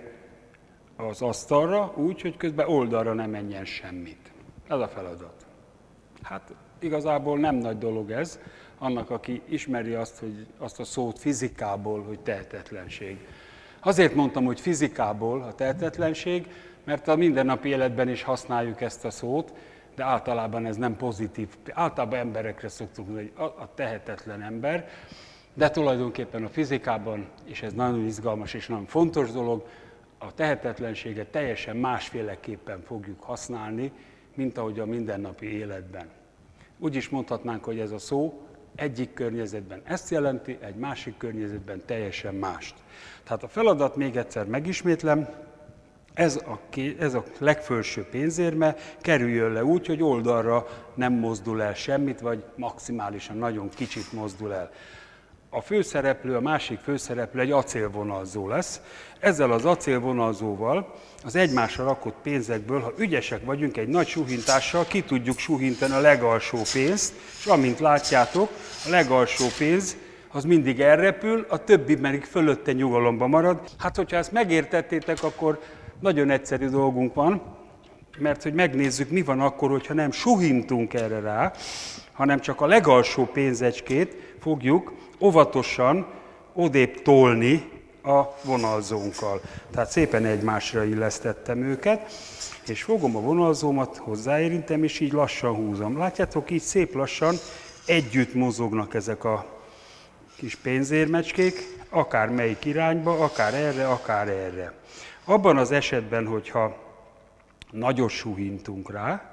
Speaker 1: az asztalra úgy, hogy közben oldalra ne menjen semmit. Ez a feladat. Hát igazából nem nagy dolog ez, annak, aki ismeri azt, hogy azt a szót fizikából, hogy tehetetlenség. Azért mondtam, hogy fizikából a tehetetlenség, mert a mindennapi életben is használjuk ezt a szót, de általában ez nem pozitív. Általában emberekre szoktunk mondani, hogy a tehetetlen ember, de tulajdonképpen a fizikában, és ez nagyon izgalmas és nagyon fontos dolog, a tehetetlenséget teljesen másféleképpen fogjuk használni, mint ahogy a mindennapi életben. Úgy is mondhatnánk, hogy ez a szó egyik környezetben ezt jelenti, egy másik környezetben teljesen mást. Tehát a feladat, még egyszer megismétlem, ez a, ez a legfelső pénzérme kerüljön le úgy, hogy oldalra nem mozdul el semmit, vagy maximálisan nagyon kicsit mozdul el. A főszereplő, a másik főszereplő egy acélvonalzó lesz. Ezzel az acélvonalzóval az egymásra rakott pénzekből, ha ügyesek vagyunk, egy nagy suhintással ki tudjuk suhintani a legalsó pénzt, és amint látjátok, a legalsó pénz az mindig elrepül, a többi pedig fölötte nyugalomba marad. Hát, hogyha ezt megértettétek, akkor nagyon egyszerű dolgunk van, mert hogy megnézzük, mi van akkor, hogyha nem suhintunk erre rá, hanem csak a legalsó pénzecskét fogjuk óvatosan odébb tolni a vonalzónkkal. Tehát szépen egymásra illesztettem őket, és fogom a vonalzómat, hozzáérintem, és így lassan húzom. Látjátok, így szép lassan együtt mozognak ezek a kis pénzérmecskék, akár melyik irányba, akár erre, akár erre. Abban az esetben, hogyha nagyot suhintunk rá,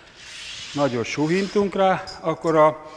Speaker 1: nagyot suhintunk rá, akkor a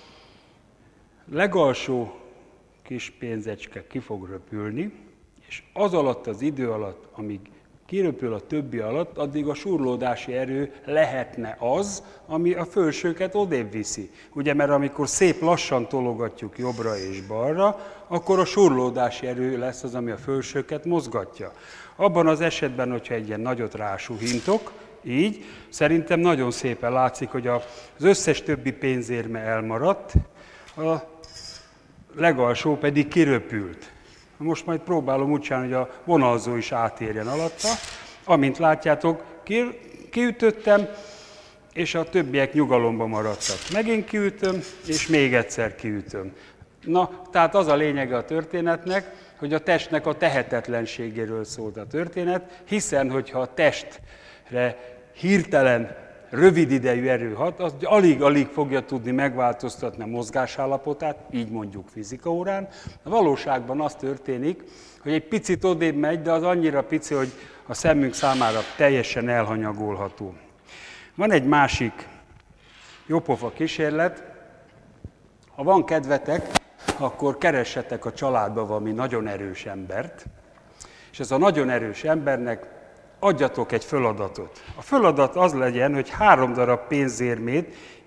Speaker 1: legalsó kis pénzecske ki fog röpülni, és az alatt az idő alatt, amíg kiröpül a többi alatt, addig a surlódási erő lehetne az, ami a felsőket odébb viszi. Ugye, mert amikor szép lassan tologatjuk jobbra és balra, akkor a surlódási erő lesz az, ami a felsőket mozgatja. Abban az esetben, hogyha egy ilyen nagyot rásuhintok, így, szerintem nagyon szépen látszik, hogy az összes többi pénzérme elmaradt, a legalsó pedig kiröpült. Most majd próbálom úgy csinálni, hogy a vonalzó is átérjen alatta. Amint látjátok, ki, kiütöttem, és a többiek nyugalomba maradtak. Megint kiütöm, és még egyszer kiütöm. Na, tehát az a lényege a történetnek, hogy a testnek a tehetetlenségéről szólt a történet, hiszen hogyha a testre hirtelen rövid idejű erő hat, az alig-alig fogja tudni megváltoztatni a mozgásállapotát, így mondjuk fizikaórán. A valóságban az történik, hogy egy picit odébb megy, de az annyira pici, hogy a szemünk számára teljesen elhanyagolható. Van egy másik jópofa kísérlet. Ha van kedvetek, akkor keressetek a családba valami nagyon erős embert, és ez a nagyon erős embernek adjatok egy feladatot. A feladat az legyen, hogy három darab pénzérmét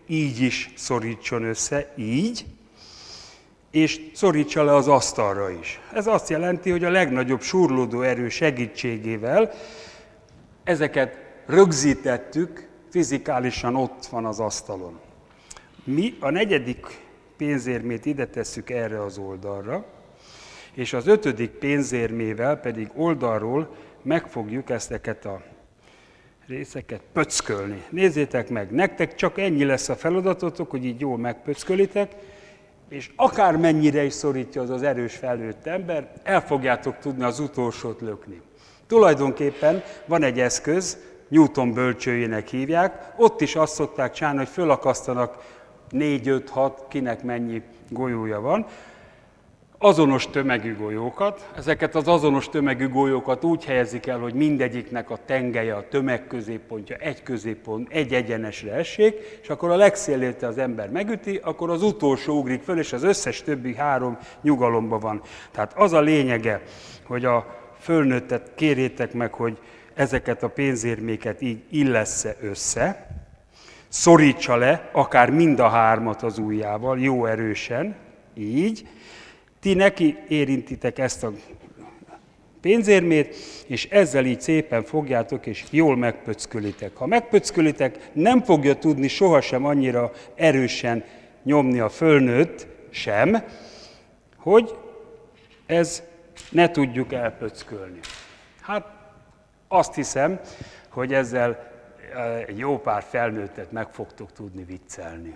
Speaker 1: így is szorítson össze, így, és szorítsa le az asztalra is. Ez azt jelenti, hogy a legnagyobb surlódó erő segítségével ezeket rögzítettük, fizikálisan ott van az asztalon. Mi a negyedik pénzérmét ide tesszük erre az oldalra, és az ötödik pénzérmével pedig oldalról meg fogjuk ezeket a részeket pöckölni. Nézzétek meg, nektek csak ennyi lesz a feladatotok, hogy így jól megpöckölitek, és akármennyire is szorítja az az erős felnőtt ember, el fogjátok tudni az utolsót lökni. Tulajdonképpen van egy eszköz, Newton bölcsőjének hívják, ott is azt szokták csinálni, hogy fölakasztanak négy, öt, hat, kinek mennyi golyója van, azonos tömegű golyókat. Ezeket az azonos tömegű golyókat úgy helyezik el, hogy mindegyiknek a tengelye, a tömegközéppontja egy középpont, egy egyenesre essék, és akkor a legszélére az ember megüti, akkor az utolsó ugrik föl, és az összes többi három nyugalomban van. Tehát az a lényege, hogy a fölnőttet kérjétek meg, hogy ezeket a pénzérméket így illessze össze, szorítsa le, akár mind a hármat az ujjával, jó erősen, így. Ti neki érintitek ezt a pénzérmét, és ezzel így szépen fogjátok, és jól megpöckölitek. Ha megpöckölitek, nem fogja tudni sohasem annyira erősen nyomni a fölnőtt sem, hogy ez ne tudjuk elpöckölni. Hát azt hiszem, hogy ezzel egy jó pár felnőttet meg fogtok tudni viccelni.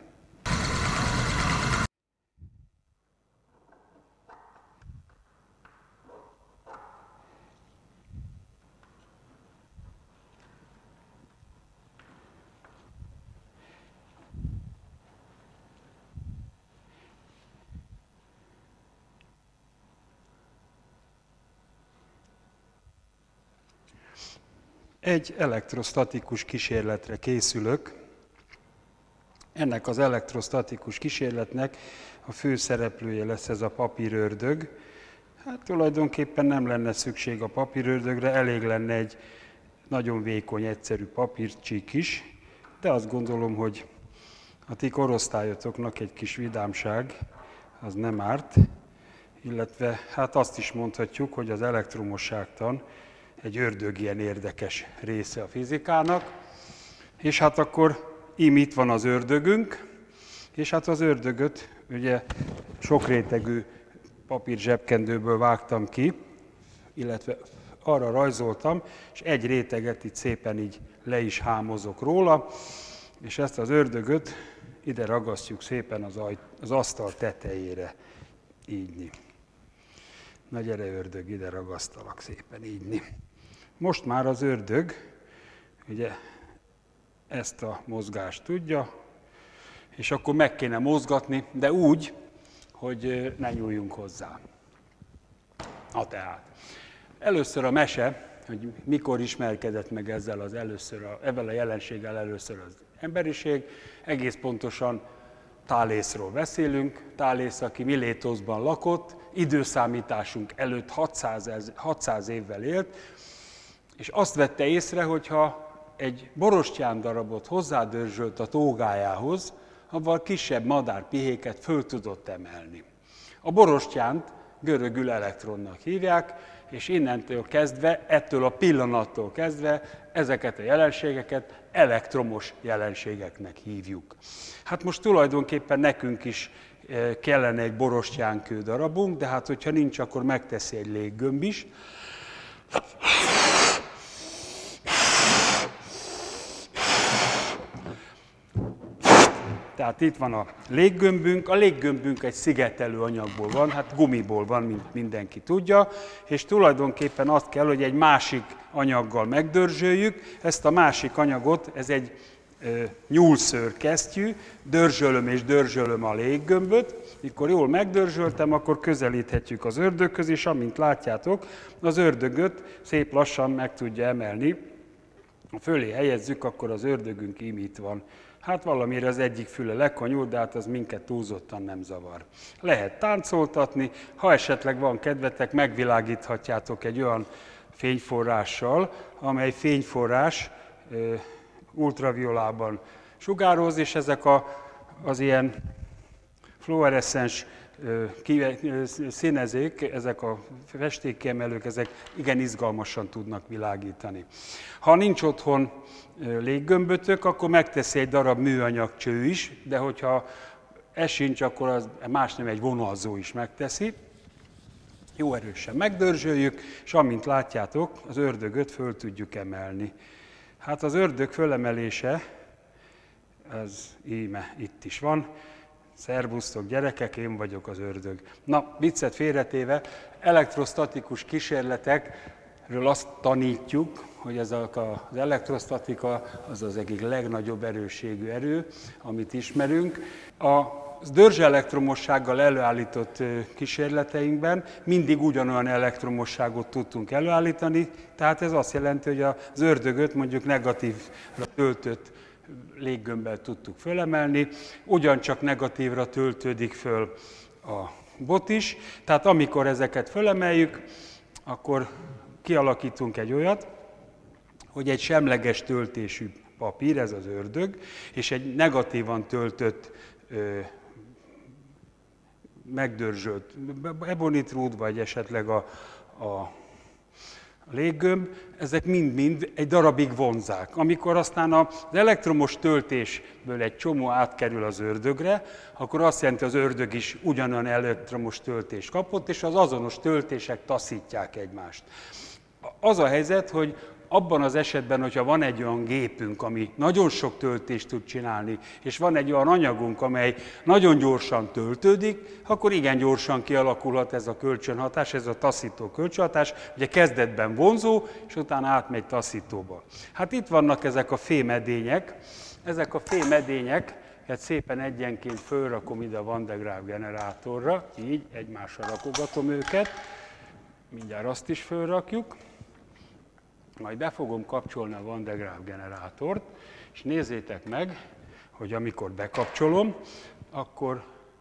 Speaker 1: Egy elektrostatikus kísérletre készülök. Ennek az elektrostatikus kísérletnek a fő szereplője lesz ez a papírördög. Hát tulajdonképpen nem lenne szükség a papírördögre, elég lenne egy nagyon vékony, egyszerű papírcsík is, de azt gondolom, hogy a ti korosztályotoknak egy kis vidámság az nem árt, illetve hát azt is mondhatjuk, hogy az elektromosságtan egy ördög ilyen érdekes része a fizikának, és hát akkor ím itt van az ördögünk, és hát az ördögöt ugye sok rétegű papír zsebkendőből vágtam ki, illetve arra rajzoltam, és egy réteget itt szépen így le is hámozok róla, és ezt az ördögöt ide ragasztjuk szépen az, aj, az asztal tetejére, így. Na gyere ördög, ide ragasztalak szépen, így. Most már az ördög ugye ezt a mozgást tudja, és akkor meg kéne mozgatni, de úgy, hogy ne nyúljunk hozzá. Na tehát, először a mese, hogy mikor ismerkedett meg ezzel az először, a, ebben a jelenséggel először az emberiség, egész pontosan Thalészról beszélünk. Thalész, aki Milétoszban lakott, időszámításunk előtt hatszáz évvel élt, és azt vette észre, hogyha egy borostyán darabot hozzádörzsölt a tógájához, avval kisebb madárpihéket föl tudott emelni. A borostyánt görögül elektronnak hívják, és innentől kezdve, ettől a pillanattól kezdve ezeket a jelenségeket elektromos jelenségeknek hívjuk. Hát most tulajdonképpen nekünk is kellene egy borostyánkő darabunk, de hát hogyha nincs, akkor megteszi egy léggömb is. Tehát itt van a léggömbünk, a léggömbünk egy szigetelő anyagból van, hát gumiból van, mint mindenki tudja, és tulajdonképpen azt kell, hogy egy másik anyaggal megdörzsöljük. Ezt a másik anyagot, ez egy ö, nyúlszőrkesztyű, dörzsölöm és dörzsölöm a léggömböt. Mikor jól megdörzsöltem, akkor közelíthetjük az ördöghöz, és amint látjátok, az ördögöt szép lassan meg tudja emelni. Ha fölé helyezzük, akkor az ördögünk ím itt van. Hát valamire az egyik füle lekonyult, de hát az minket túlzottan nem zavar. Lehet táncoltatni, ha esetleg van kedvetek, megvilágíthatjátok egy olyan fényforrással, amely fényforrás ultraviolában sugároz, és ezek a, az ilyen fluoreszcens színezék, ezek a festékkiemelők, ezek igen izgalmasan tudnak világítani. Ha nincs otthon léggömbötök, akkor megteszi egy darab műanyag cső is, de hogyha ez sincs, akkor az más nem, egy vonalzó is megteszi. Jó erősen megdörzsöljük, és amint látjátok, az ördögöt föl tudjuk emelni. Hát az ördög fölemelése, ez íme itt is van. Szervusztok gyerekek, én vagyok az ördög. Na, viccet félretéve, elektrostatikus kísérletekről azt tanítjuk, hogy ez az elektrostatika az az egyik legnagyobb erősségű erő, amit ismerünk. A dörzselektromossággal előállított kísérleteinkben mindig ugyanolyan elektromosságot tudtunk előállítani, tehát ez azt jelenti, hogy az ördögöt mondjuk negatívra töltött léggömbbel tudtuk fölemelni, ugyancsak negatívra töltődik föl a bot is, tehát amikor ezeket fölemeljük, akkor kialakítunk egy olyat, hogy egy semleges töltésű papír, ez az ördög, és egy negatívan töltött, ö, megdörzsölt ebonitrúd, vagy esetleg a, a A léggömb, ezek mind-mind egy darabig vonzák. Amikor aztán az elektromos töltésből egy csomó átkerül az ördögre, akkor azt jelenti, az ördög is ugyanolyan elektromos töltést kapott, és az azonos töltések taszítják egymást. Az a helyzet, hogy abban az esetben, hogyha van egy olyan gépünk, ami nagyon sok töltést tud csinálni, és van egy olyan anyagunk, amely nagyon gyorsan töltődik, akkor igen gyorsan kialakulhat ez a kölcsönhatás, ez a taszító kölcsönhatás, ugye kezdetben vonzó, és utána átmegy taszítóba. Hát itt vannak ezek a fémedények, ezek a fémedények, hát szépen egyenként fölrakom ide a Van de Graaff generátorra, így egymásra rakogatom őket, mindjárt azt is fölrakjuk. Majd be fogom kapcsolni a Van de Graaff generátort, és nézzétek meg, hogy amikor bekapcsolom, akkor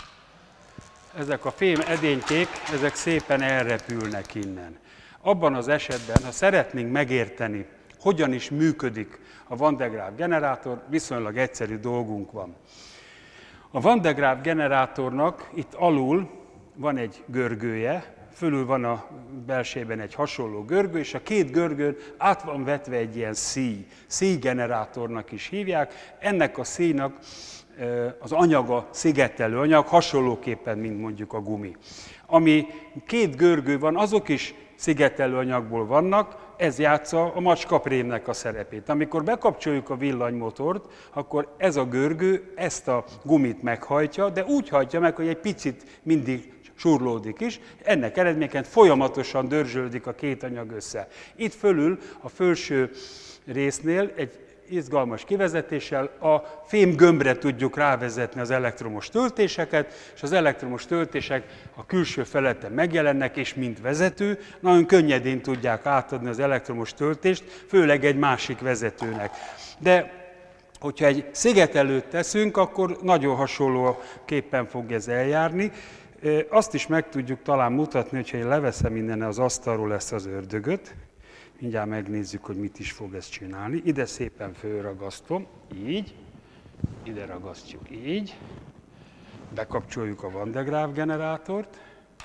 Speaker 1: ezek a fém edénykék, ezek szépen elrepülnek innen. Abban az esetben, ha szeretnénk megérteni, hogyan is működik a Van de Graaff generátor, viszonylag egyszerű dolgunk van. A Van de Graaff generátornak itt alul van egy görgője, fölül van a belsejében egy hasonló görgő, és a két görgőn át van vetve egy ilyen szíj. Szíjgenerátornak is hívják. Ennek a szíjnak az anyaga szigetelő anyag, hasonlóképpen, mint mondjuk a gumi. Ami két görgő van, azok is szigetelő anyagból vannak, ez játsza a macskaprémnek a szerepét. Amikor bekapcsoljuk a villanymotort, akkor ez a görgő ezt a gumit meghajtja, de úgy hajtja meg, hogy egy picit mindig surlódik is, ennek eredményeként folyamatosan dörzsölődik a két anyag össze. Itt fölül, a felső résznél egy izgalmas kivezetéssel a fémgömbre tudjuk rávezetni az elektromos töltéseket, és az elektromos töltések a külső feleten megjelennek, és mint vezető nagyon könnyedén tudják átadni az elektromos töltést, főleg egy másik vezetőnek. De hogyha egy szigetelőt teszünk, akkor nagyon hasonlóképpen fog ez eljárni. Azt is meg tudjuk talán mutatni, hogyha én leveszem innen az asztalról ezt az ördögöt, mindjárt megnézzük, hogy mit is fog ez csinálni. Ide szépen fölragasztom, így, ide ragasztjuk így, bekapcsoljuk a Van de Graaff generátort,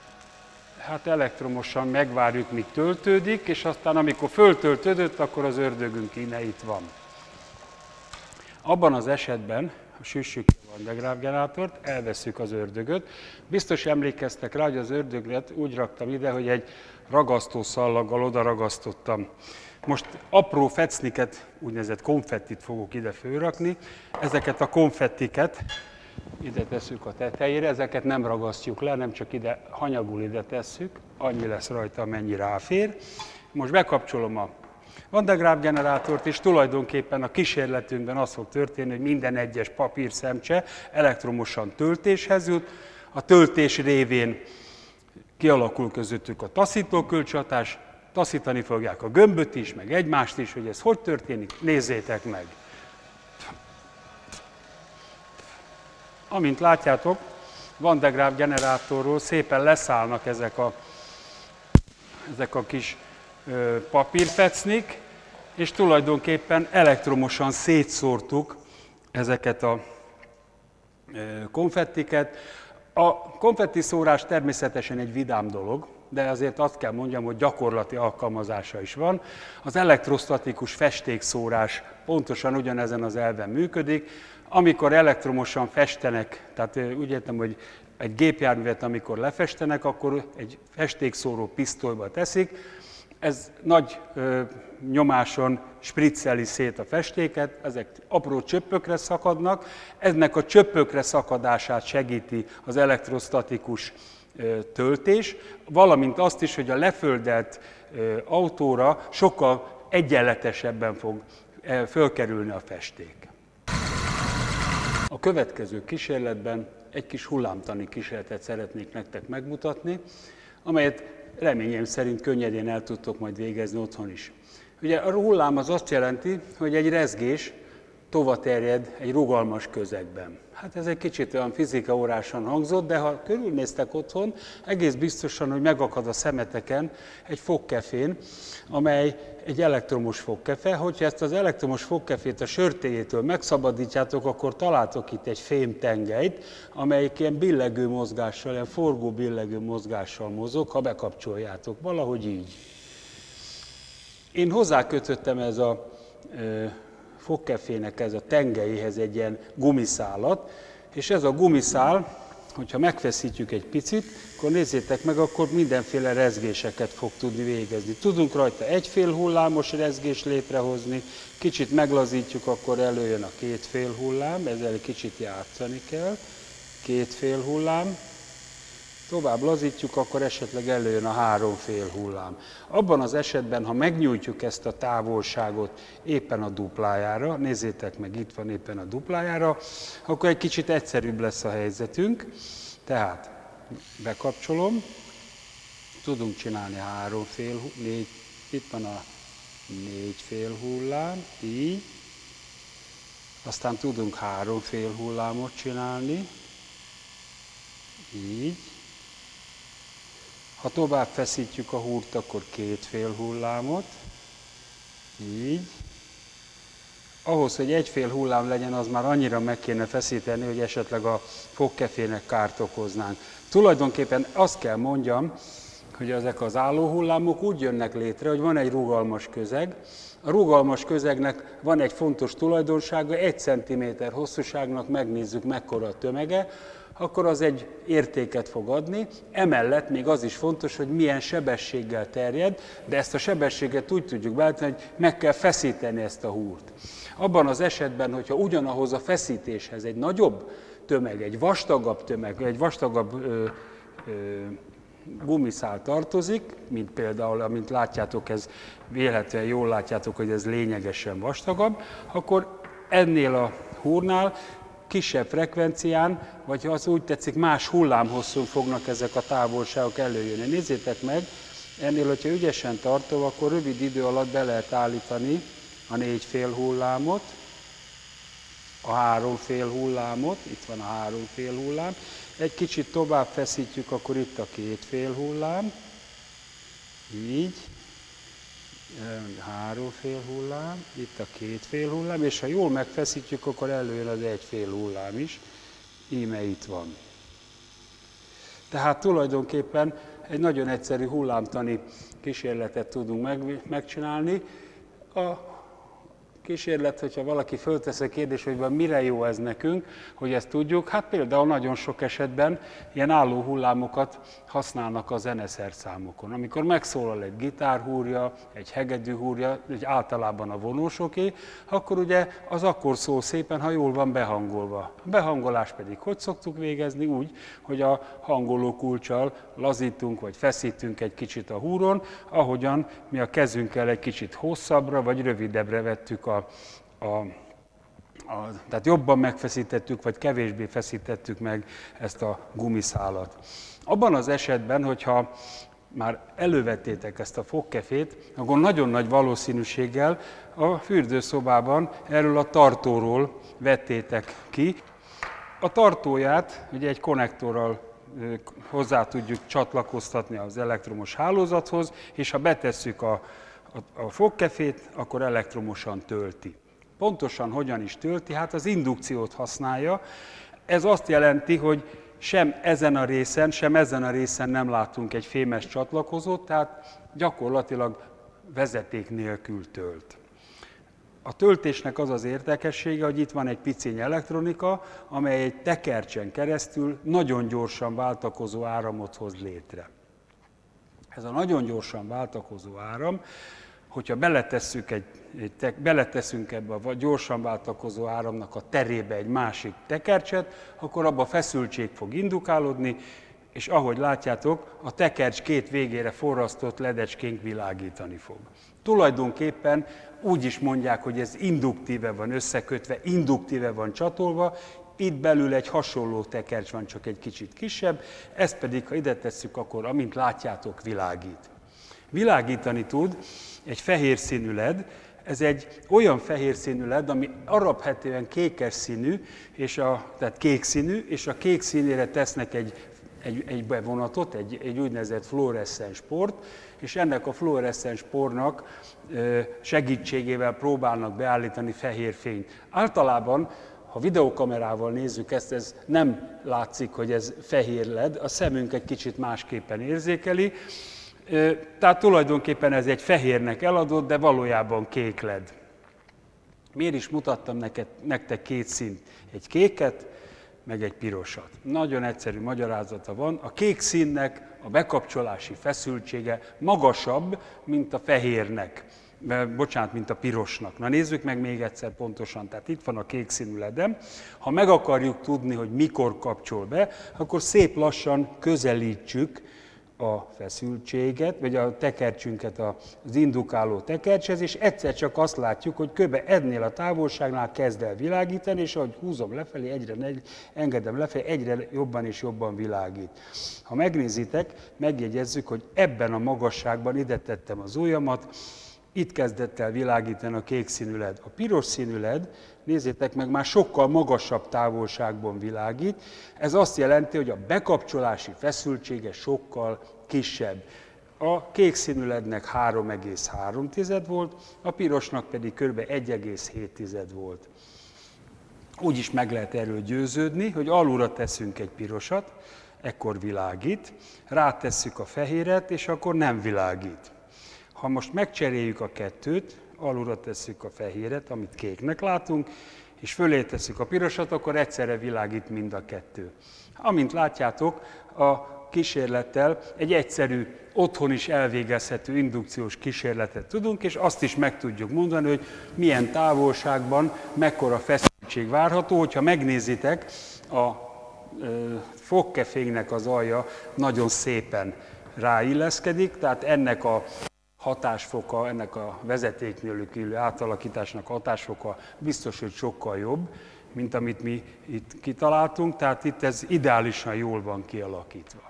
Speaker 1: hát elektromosan megvárjuk, míg töltődik, és aztán amikor föltöltődött, akkor az ördögünk innen itt van. Abban az esetben, ha süssük a Van de Graaff generátort, elvesszük az ördögöt. Biztos emlékeztek rá, hogy az ördögret úgy raktam ide, hogy egy ragasztószallaggal oda ragasztottam. Most apró fecniket, úgynevezett konfettit fogok ide fölrakni. Ezeket a konfettiket ide tesszük a tetejére, ezeket nem ragasztjuk le, nem csak ide, hanyagul ide tesszük, annyi lesz rajta, amennyi ráfér. Most bekapcsolom a Van de Graaff generátort, és tulajdonképpen a kísérletünkben az fog történni, hogy minden egyes papírszemcse elektromosan töltéshez jut, a töltés révén kialakul közöttük a taszító kölcsönhatás, taszítani fogják a gömböt is, meg egymást is, hogy ez hogy történik, nézzétek meg. Amint látjátok, Van de Graaff generátorról szépen leszállnak ezek a, ezek a kis ö, papírfecnik, és tulajdonképpen elektromosan szétszórtuk ezeket a konfettiket. A konfettiszórás természetesen egy vidám dolog, de azért azt kell mondjam, hogy gyakorlati alkalmazása is van. Az elektrostatikus festékszórás pontosan ugyanezen az elven működik. Amikor elektromosan festenek, tehát úgy értem, hogy egy gépjárművet, amikor lefestenek, akkor egy festékszóró pisztolyba teszik. Ez nagy ö, nyomáson spricceli szét a festéket, ezek apró csöppökre szakadnak. Ennek a csöppökre szakadását segíti az elektrostatikus ö, töltés, valamint azt is, hogy a leföldelt ö, autóra sokkal egyenletesebben fog ö, fölkerülni a festék. A következő kísérletben egy kis hullámtani kísérletet szeretnék nektek megmutatni, amelyet reményem szerint könnyedén el tudtok majd végezni otthon is. Ugye a hullám az azt jelenti, hogy egy rezgés tova terjed egy rugalmas közegben. Hát ez egy kicsit olyan fizikaórásan hangzott, de ha körülnéztek otthon, egész biztosan, hogy megakad a szemeteken egy fogkefén, amely egy elektromos fogkefe. Hogyha ezt az elektromos fogkefét a sörtéjétől megszabadítjátok, akkor találtok itt egy fémtengelyt, amelyik ilyen billegő mozgással, ilyen forgó billegő mozgással mozog, ha bekapcsoljátok, valahogy így. Én hozzákötöttem ez a e, fogkefének ez a tengelyéhez egy ilyen gumiszálat, és ez a gumiszál, hogyha megfeszítjük egy picit, akkor nézzétek meg, akkor mindenféle rezgéseket fog tudni végezni. Tudunk rajta egyfél hullámos rezgést létrehozni, kicsit meglazítjuk, akkor előjön a kétfél hullám, ezzel egy kicsit játszani kell, kétfél hullám. Tovább lazítjuk, akkor esetleg előjön a háromfél hullám. Abban az esetben, ha megnyújtjuk ezt a távolságot éppen a duplájára, nézzétek meg, itt van éppen a duplájára, akkor egy kicsit egyszerűbb lesz a helyzetünk. Tehát bekapcsolom, tudunk csinálni háromfél, négy, itt van a négyfél hullám, így. Aztán tudunk háromfél hullámot csinálni, így. Ha tovább feszítjük a húrt, akkor kétfél hullámot, így. Ahhoz, hogy egyfél hullám legyen, az már annyira meg kéne feszíteni, hogy esetleg a fogkefének kárt okoznánk. Tulajdonképpen azt kell mondjam, hogy ezek az álló hullámok úgy jönnek létre, hogy van egy rugalmas közeg. A rugalmas közegnek van egy fontos tulajdonsága, egy centiméter hosszúságnak megnézzük, mekkora a tömege, akkor az egy értéket fog adni. Emellett még az is fontos, hogy milyen sebességgel terjed, de ezt a sebességet úgy tudjuk beállítani, hogy meg kell feszíteni ezt a húrt. Abban az esetben, hogyha ugyanahoz a feszítéshez egy nagyobb tömeg, egy vastagabb tömeg, egy vastagabb ö, ö, gumiszál tartozik, mint például, amint látjátok, ez vélhetően jól látjátok, hogy ez lényegesen vastagabb, akkor ennél a húrnál kisebb frekvencián, vagy ha az úgy tetszik, más hullámhosszú fognak ezek a távolságok előjönni. Nézzétek meg, ennél, hogyha ügyesen tartom, akkor rövid idő alatt be lehet állítani a négyfél hullámot, a háromfél hullámot, itt van a háromfél hullám, egy kicsit tovább feszítjük, akkor itt a kétfél hullám, így, háromfél hullám, itt a kétfél hullám, és ha jól megfeszítjük, akkor előjön az egyfél hullám is, íme itt van. Tehát tulajdonképpen egy nagyon egyszerű hullámtani kísérletet tudunk meg, megcsinálni. A kísérlet, hogyha valaki föltesz a kérdést, hogy mire jó ez nekünk, hogy ezt tudjuk, hát például nagyon sok esetben ilyen álló hullámokat használnak a zeneszerszámokon. Amikor megszólal egy gitárhúrja, egy hegedűhúrja, egy általában a vonósoké, akkor ugye az akkor szól szépen, ha jól van behangolva. A behangolás pedig hogy szoktuk végezni? Úgy, hogy a hangoló kulccsal lazítunk vagy feszítünk egy kicsit a húron, ahogyan mi a kezünkkel egy kicsit hosszabbra vagy rövidebbre vettük a A, a, tehát jobban megfeszítettük, vagy kevésbé feszítettük meg ezt a gumiszálat. Abban az esetben, hogyha már elővettétek ezt a fogkefét, akkor nagyon nagy valószínűséggel a fürdőszobában erről a tartóról vettétek ki. A tartóját ugye egy konnektorral hozzá tudjuk csatlakoztatni az elektromos hálózathoz, és ha betesszük a, a, a fogkefét, akkor elektromosan tölti. Pontosan hogyan is tölti? Hát az indukciót használja. Ez azt jelenti, hogy sem ezen a részen, sem ezen a részen nem látunk egy fémes csatlakozót, tehát gyakorlatilag vezeték nélkül tölt. A töltésnek az az érdekessége, hogy itt van egy piciny elektronika, amely egy tekercsen keresztül nagyon gyorsan váltakozó áramot hoz létre. Ez a nagyon gyorsan váltakozó áram, hogyha beletesszük, egy, egy, beleteszünk ebbe a gyorsan váltakozó áramnak a terébe egy másik tekercset, akkor abban feszültség fog indukálódni, és ahogy látjátok, a tekercs két végére forrasztott ledecskénk világítani fog. Tulajdonképpen úgy is mondják, hogy ez induktíve van összekötve, induktíve van csatolva, itt belül egy hasonló tekercs van, csak egy kicsit kisebb, ezt pedig, ha ide tesszük, akkor amint látjátok, világít. Világítani tud egy fehér színű led, ez egy olyan fehér színű led, ami alapvetően kékes színű, és a, tehát kék színű, és a kék színére tesznek egy, egy, egy bevonatot, egy, egy úgynevezett fluoreszcens port, és ennek a fluoreszcens pornak segítségével próbálnak beállítani fehér fényt. Általában, ha videókamerával nézzük ezt, ez nem látszik, hogy ez fehér led, a szemünk egy kicsit másképpen érzékeli, tehát tulajdonképpen ez egy fehérnek eladott, de valójában kék led. Miért is mutattam neked, nektek két színt? Egy kéket, meg egy pirosat. Nagyon egyszerű magyarázata van. A kék színnek a bekapcsolási feszültsége magasabb, mint a fehérnek. Bocsánat, mint a pirosnak. Na nézzük meg még egyszer pontosan. Tehát itt van a kék színű ledem. Ha meg akarjuk tudni, hogy mikor kapcsol be, akkor szép lassan közelítsük a feszültséget, vagy a tekercsünket az indukáló tekercshez, és egyszer csak azt látjuk, hogy kb. Ennél a távolságnál kezd el világítani, és ahogy húzom lefelé, egyre engedem lefelé, egyre jobban és jobban világít. Ha megnézitek, megjegyezzük, hogy ebben a magasságban ide tettem az ujjamat, itt kezdett el világítani a kék színű led. A piros színű led, nézzétek meg, már sokkal magasabb távolságban világít. Ez azt jelenti, hogy a bekapcsolási feszültsége sokkal kisebb. A kék színű lednek három egész három volt, a pirosnak pedig kb. egy egész hét volt. Úgy is meg lehet erről győződni, hogy alulra teszünk egy pirosat, ekkor világít, rátesszük a fehéret, és akkor nem világít. Ha most megcseréljük a kettőt, alulra tesszük a fehéret, amit kéknek látunk, és fölé tesszük a pirosat, akkor egyszerre világít mind a kettő. Amint látjátok, a kísérlettel egy egyszerű, otthon is elvégezhető indukciós kísérletet tudunk, és azt is meg tudjuk mondani, hogy milyen távolságban mekkora feszültség várható. Hogyha megnézitek, a fogkefénynek az alja nagyon szépen ráilleszkedik, tehát ennek a hatásfoka, ennek a vezetéknél élő átalakításnak hatásfoka biztos, hogy sokkal jobb, mint amit mi itt kitaláltunk, tehát itt ez ideálisan jól van kialakítva.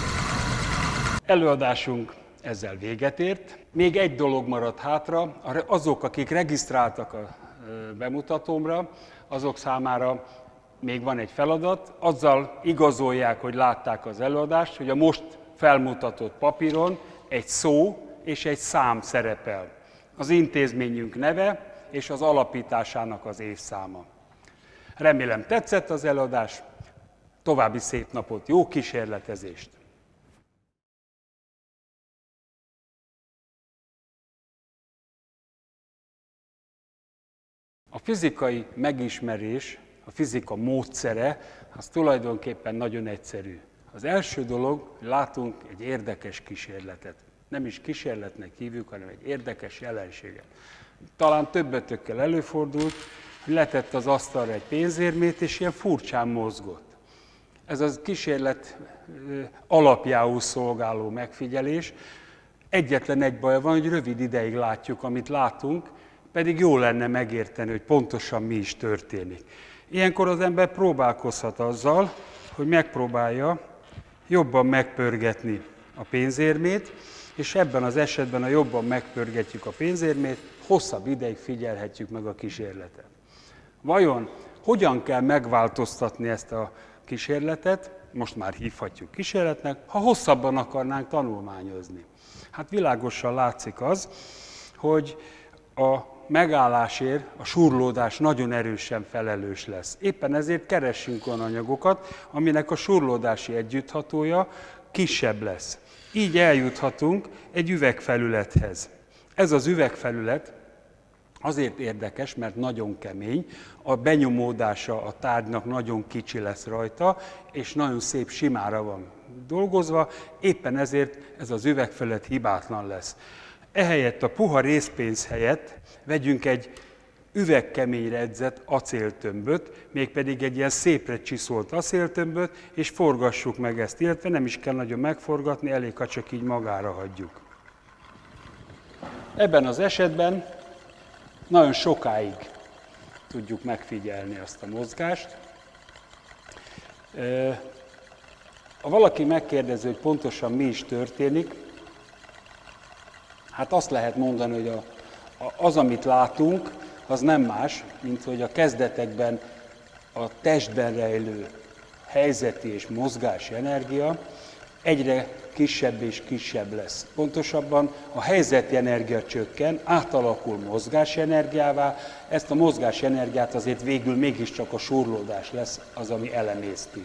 Speaker 1: Előadásunk ezzel véget ért. Még egy dolog maradt hátra, azok, akik regisztráltak a bemutatómra, azok számára még van egy feladat, azzal igazolják, hogy látták az előadást, hogy a most felmutatott papíron egy szó és egy szám szerepel. Az intézményünk neve és az alapításának az évszáma. Remélem tetszett az előadás, további szép napot, jó kísérletezést! A fizikai megismerés, a fizika módszere, az tulajdonképpen nagyon egyszerű. Az első dolog, hogy látunk egy érdekes kísérletet. Nem is kísérletnek hívjuk, hanem egy érdekes jelenséget. Talán többetökkel előfordult, hogy letett az asztalra egy pénzérmét, és ilyen furcsán mozgott. Ez a kísérlet alapjául szolgáló megfigyelés. Egyetlen egy baj van, hogy rövid ideig látjuk, amit látunk, pedig jó lenne megérteni, hogy pontosan mi is történik. Ilyenkor az ember próbálkozhat azzal, hogy megpróbálja jobban megpörgetni a pénzérmét, és ebben az esetben, ha jobban megpörgetjük a pénzérmét, hosszabb ideig figyelhetjük meg a kísérletet. Vajon hogyan kell megváltoztatni ezt a kísérletet, most már hívhatjuk kísérletnek, ha hosszabban akarnánk tanulmányozni? Hát világosan látszik az, hogy a megállásért a surlódás nagyon erősen felelős lesz. Éppen ezért keressünk olyan anyagokat, aminek a surlódási együtthatója kisebb lesz. Így eljuthatunk egy üvegfelülethez. Ez az üvegfelület azért érdekes, mert nagyon kemény, a benyomódása a tárgynak nagyon kicsi lesz rajta, és nagyon szép simára van dolgozva, éppen ezért ez az üvegfelület hibátlan lesz. Ehelyett a puha részpénz helyett vegyünk egy üvegkeményre edzett acéltömböt, mégpedig egy ilyen szépre csiszolt acéltömböt, és forgassuk meg ezt, illetve nem is kell nagyon megforgatni, elég, ha csak így magára hagyjuk. Ebben az esetben nagyon sokáig tudjuk megfigyelni azt a mozgást. Ha valaki megkérdezi, hogy pontosan mi is történik, hát azt lehet mondani, hogy a, az, amit látunk, az nem más, mint hogy a kezdetekben a testben rejlő helyzeti és mozgási energia egyre kisebb és kisebb lesz. Pontosabban a helyzeti energia csökken, átalakul mozgási energiává, ezt a mozgási energiát azért végül mégiscsak a surlódás lesz az, ami elemészti.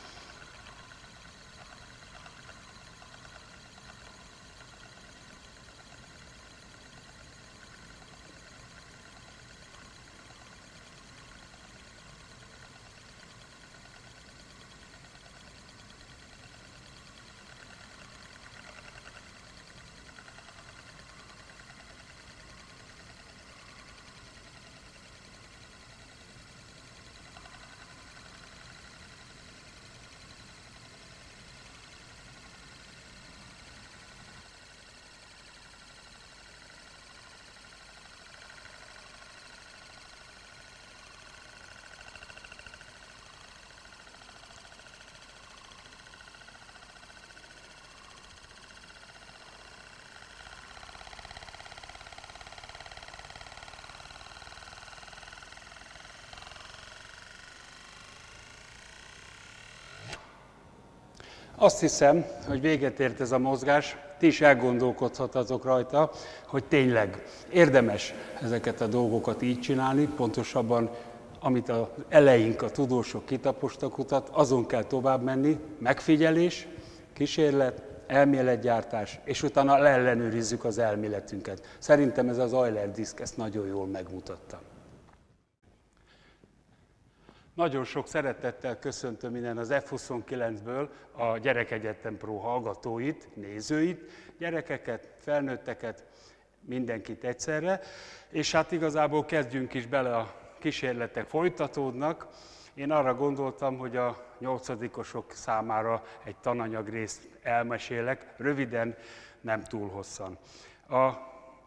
Speaker 1: Azt hiszem, hogy véget ért ez a mozgás, ti is elgondolkodhatatok rajta, hogy tényleg érdemes ezeket a dolgokat így csinálni, pontosabban, amit az eleink, a tudósok kitapostak utat, azon kell tovább menni, megfigyelés, kísérlet, elméletgyártás, és utána leellenőrizzük az elméletünket. Szerintem ez az Euler-diszk ezt nagyon jól megmutatta. Nagyon sok szeretettel köszöntöm innen az F huszonkilencből a Gyerekegyetem Pro hallgatóit, nézőit, gyerekeket, felnőtteket, mindenkit egyszerre, és hát igazából kezdjünk is bele, a kísérletek folytatódnak. Én arra gondoltam, hogy a nyolcadikosok számára egy tananyagrészt elmesélek, röviden, nem túl hosszan. A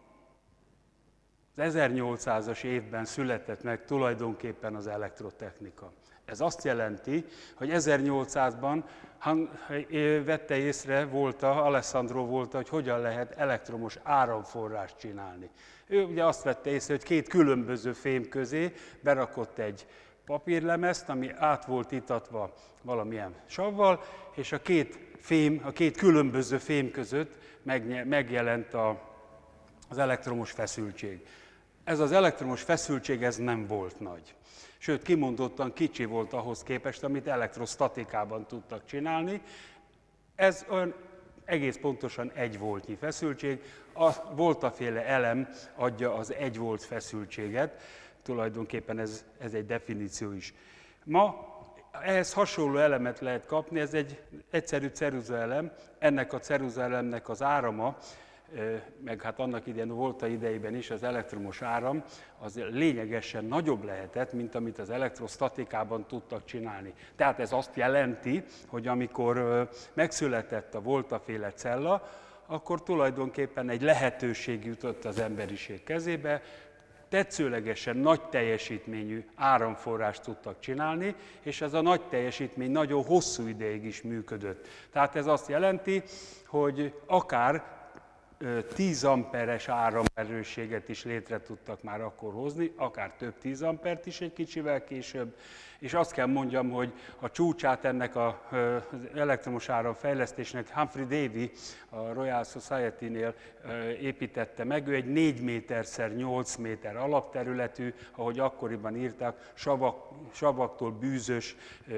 Speaker 1: Az ezernyolcszázas évben született meg tulajdonképpen az elektrotechnika. Ez azt jelenti, hogy ezernyolcszázban vette észre Volta, Alessandro Volta, hogy hogyan lehet elektromos áramforrást csinálni. Ő ugye azt vette észre, hogy két különböző fém közé berakott egy papírlemezt, ami át volt itatva valamilyen savval, és a két fém, a két különböző fém között megjelent a, az elektromos feszültség. Ez az elektromos feszültség ez nem volt nagy. Sőt, kimondottan kicsi volt ahhoz képest, amit elektrostatikában tudtak csinálni. Ez olyan egész pontosan egy voltnyi feszültség. A voltaféle elem adja az egy volt feszültséget. Tulajdonképpen ez, ez egy definíció is. Ma ehhez hasonló elemet lehet kapni, ez egy egyszerű ceruzaelem. Ennek a ceruzaelemnek az árama, meg hát annak idején Volta idejében is az elektromos áram, az lényegesen nagyobb lehetett, mint amit az elektrostatikában tudtak csinálni. Tehát ez azt jelenti, hogy amikor megszületett a Volta-féle cella, akkor tulajdonképpen egy lehetőség jutott az emberiség kezébe, tetszőlegesen nagy teljesítményű áramforrást tudtak csinálni, és ez a nagy teljesítmény nagyon hosszú ideig is működött. Tehát ez azt jelenti, hogy akár tíz amperes áramerősséget is létre tudtak már akkor hozni, akár több tíz ampert is egy kicsivel később, és azt kell mondjam, hogy a csúcsát ennek az elektromos áram fejlesztésnek Humphrey Davy a Royal Society-nél építette meg. Ő egy négy méterszer nyolc méter alapterületű, ahogy akkoriban írták, savak, savaktól bűzös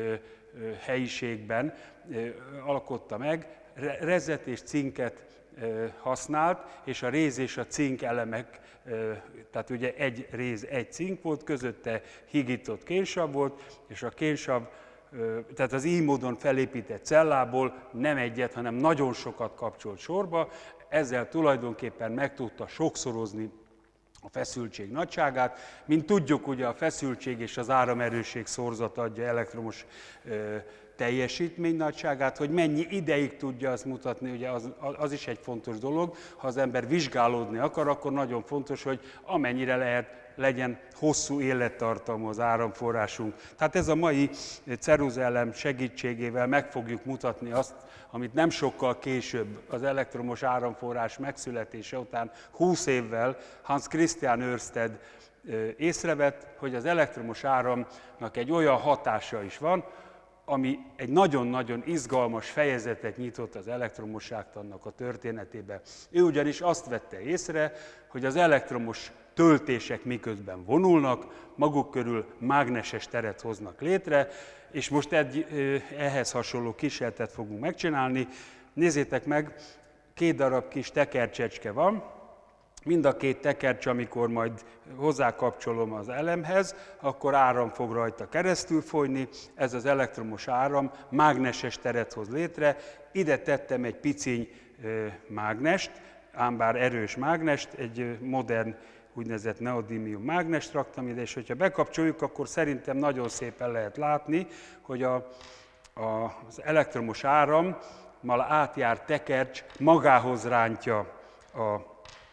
Speaker 1: helyiségben alkotta meg, rezet és cinket használt, és a réz és a cink elemek, tehát ugye egy réz, egy cink volt, közötte hígított kénsav volt, és a kénsav, tehát az így módon felépített cellából nem egyet, hanem nagyon sokat kapcsolt sorba, ezzel tulajdonképpen meg tudta sokszorozni a feszültség nagyságát. Mint tudjuk, ugye a feszültség és az áramerősség szorzat adja elektromos teljesítmény nagyságát, hogy mennyi ideig tudja azt mutatni, ugye az, az is egy fontos dolog. Ha az ember vizsgálódni akar, akkor nagyon fontos, hogy amennyire lehet legyen hosszú élettartamú az áramforrásunk. Tehát ez a mai ceruzaelem segítségével meg fogjuk mutatni azt, amit nem sokkal később az elektromos áramforrás megszületése után húsz évvel Hans Christian Ørsted észrevett, hogy az elektromos áramnak egy olyan hatása is van, ami egy nagyon-nagyon izgalmas fejezetet nyitott az elektromosságtannak a történetében. Ő ugyanis azt vette észre, hogy az elektromos töltések miközben vonulnak, maguk körül mágneses teret hoznak létre, és most egy, ehhez hasonló kísérletet fogunk megcsinálni. Nézzétek meg, két darab kis tekercsecske van, mind a két tekercs, amikor majd hozzákapcsolom az elemhez, akkor áram fog rajta keresztül folyni, ez az elektromos áram mágneses teret hoz létre. Ide tettem egy piciny mágnest, ám bár erős mágnest, egy modern úgynevezett neodímium mágnest raktam ide, és hogyha bekapcsoljuk, akkor szerintem nagyon szépen lehet látni, hogy a, a, az elektromos árammal átjárt tekercs magához rántja a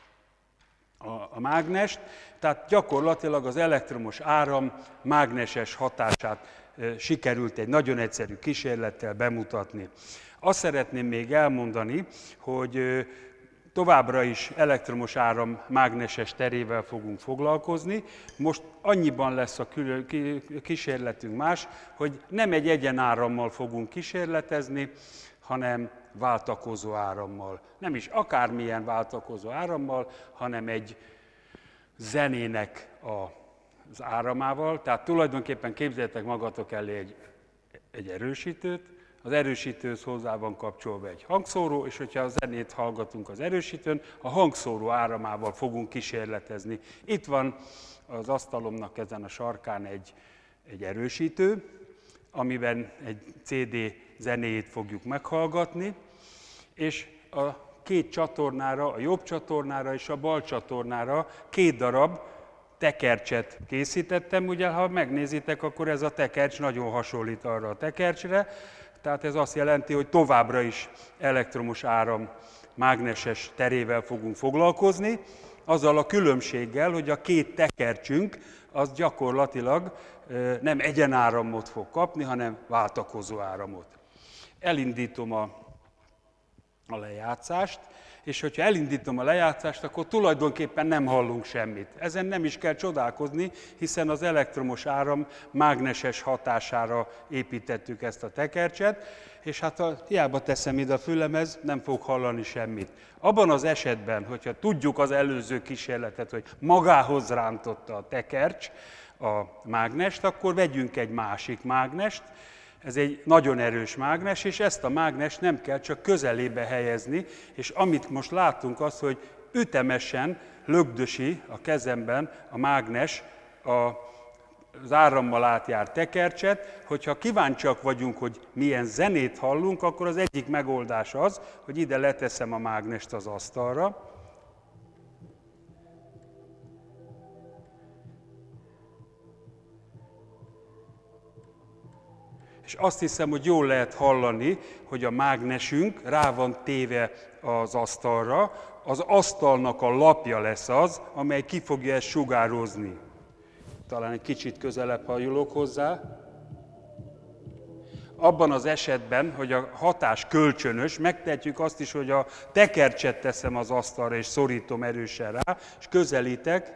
Speaker 1: A, a mágnest, tehát gyakorlatilag az elektromos áram mágneses hatását e, sikerült egy nagyon egyszerű kísérlettel bemutatni. Azt szeretném még elmondani, hogy e, továbbra is elektromos áram mágneses terével fogunk foglalkozni. Most annyiban lesz a külön, kísérletünk más, hogy nem egy egyenárammal fogunk kísérletezni, hanem váltakozó árammal. Nem is akármilyen váltakozó árammal, hanem egy zenének az áramával. Tehát tulajdonképpen képzeljétek magatok elé egy, egy erősítőt, az erősítőhöz hozzá van kapcsolva egy hangszóró, és hogyha a zenét hallgatunk az erősítőn, a hangszóró áramával fogunk kísérletezni. Itt van az asztalomnak ezen a sarkán egy, egy erősítő, amiben egy cé dé zenéjét fogjuk meghallgatni, és a két csatornára, a jobb csatornára és a bal csatornára két darab tekercset készítettem. Ugye, ha megnézitek, akkor ez a tekercs nagyon hasonlít arra a tekercsre, tehát ez azt jelenti, hogy továbbra is elektromos áram mágneses terével fogunk foglalkozni, azzal a különbséggel, hogy a két tekercsünk az gyakorlatilag nem egyenáramot fog kapni, hanem váltakozó áramot. Elindítom a, a lejátszást, és hogyha elindítom a lejátszást, akkor tulajdonképpen nem hallunk semmit. Ezen nem is kell csodálkozni, hiszen az elektromos áram mágneses hatására építettük ezt a tekercset, és hát ha hiába teszem ide a fülemhez, nem fog hallani semmit. Abban az esetben, hogyha tudjuk az előző kísérletet, hogy magához rántotta a tekercs a mágnest, akkor vegyünk egy másik mágnest. Ez egy nagyon erős mágnes, és ezt a mágnest nem kell csak közelébe helyezni, és amit most látunk az, hogy ütemesen lögdösi a kezemben a mágnes a, az árammal átjárt tekercset. Hogyha kíváncsiak vagyunk, hogy milyen zenét hallunk, akkor az egyik megoldás az, hogy ide leteszem a mágnest az asztalra, és azt hiszem, hogy jól lehet hallani, hogy a mágnesünk rá van téve az asztalra, az asztalnak a lapja lesz az, amely ki fogja ezt sugározni. Talán egy kicsit közelebb hajolok hozzá. abban az esetben, hogy a hatás kölcsönös, megtehetjük azt is, hogy a tekercset teszem az asztalra, és szorítom erősen rá, és közelítek.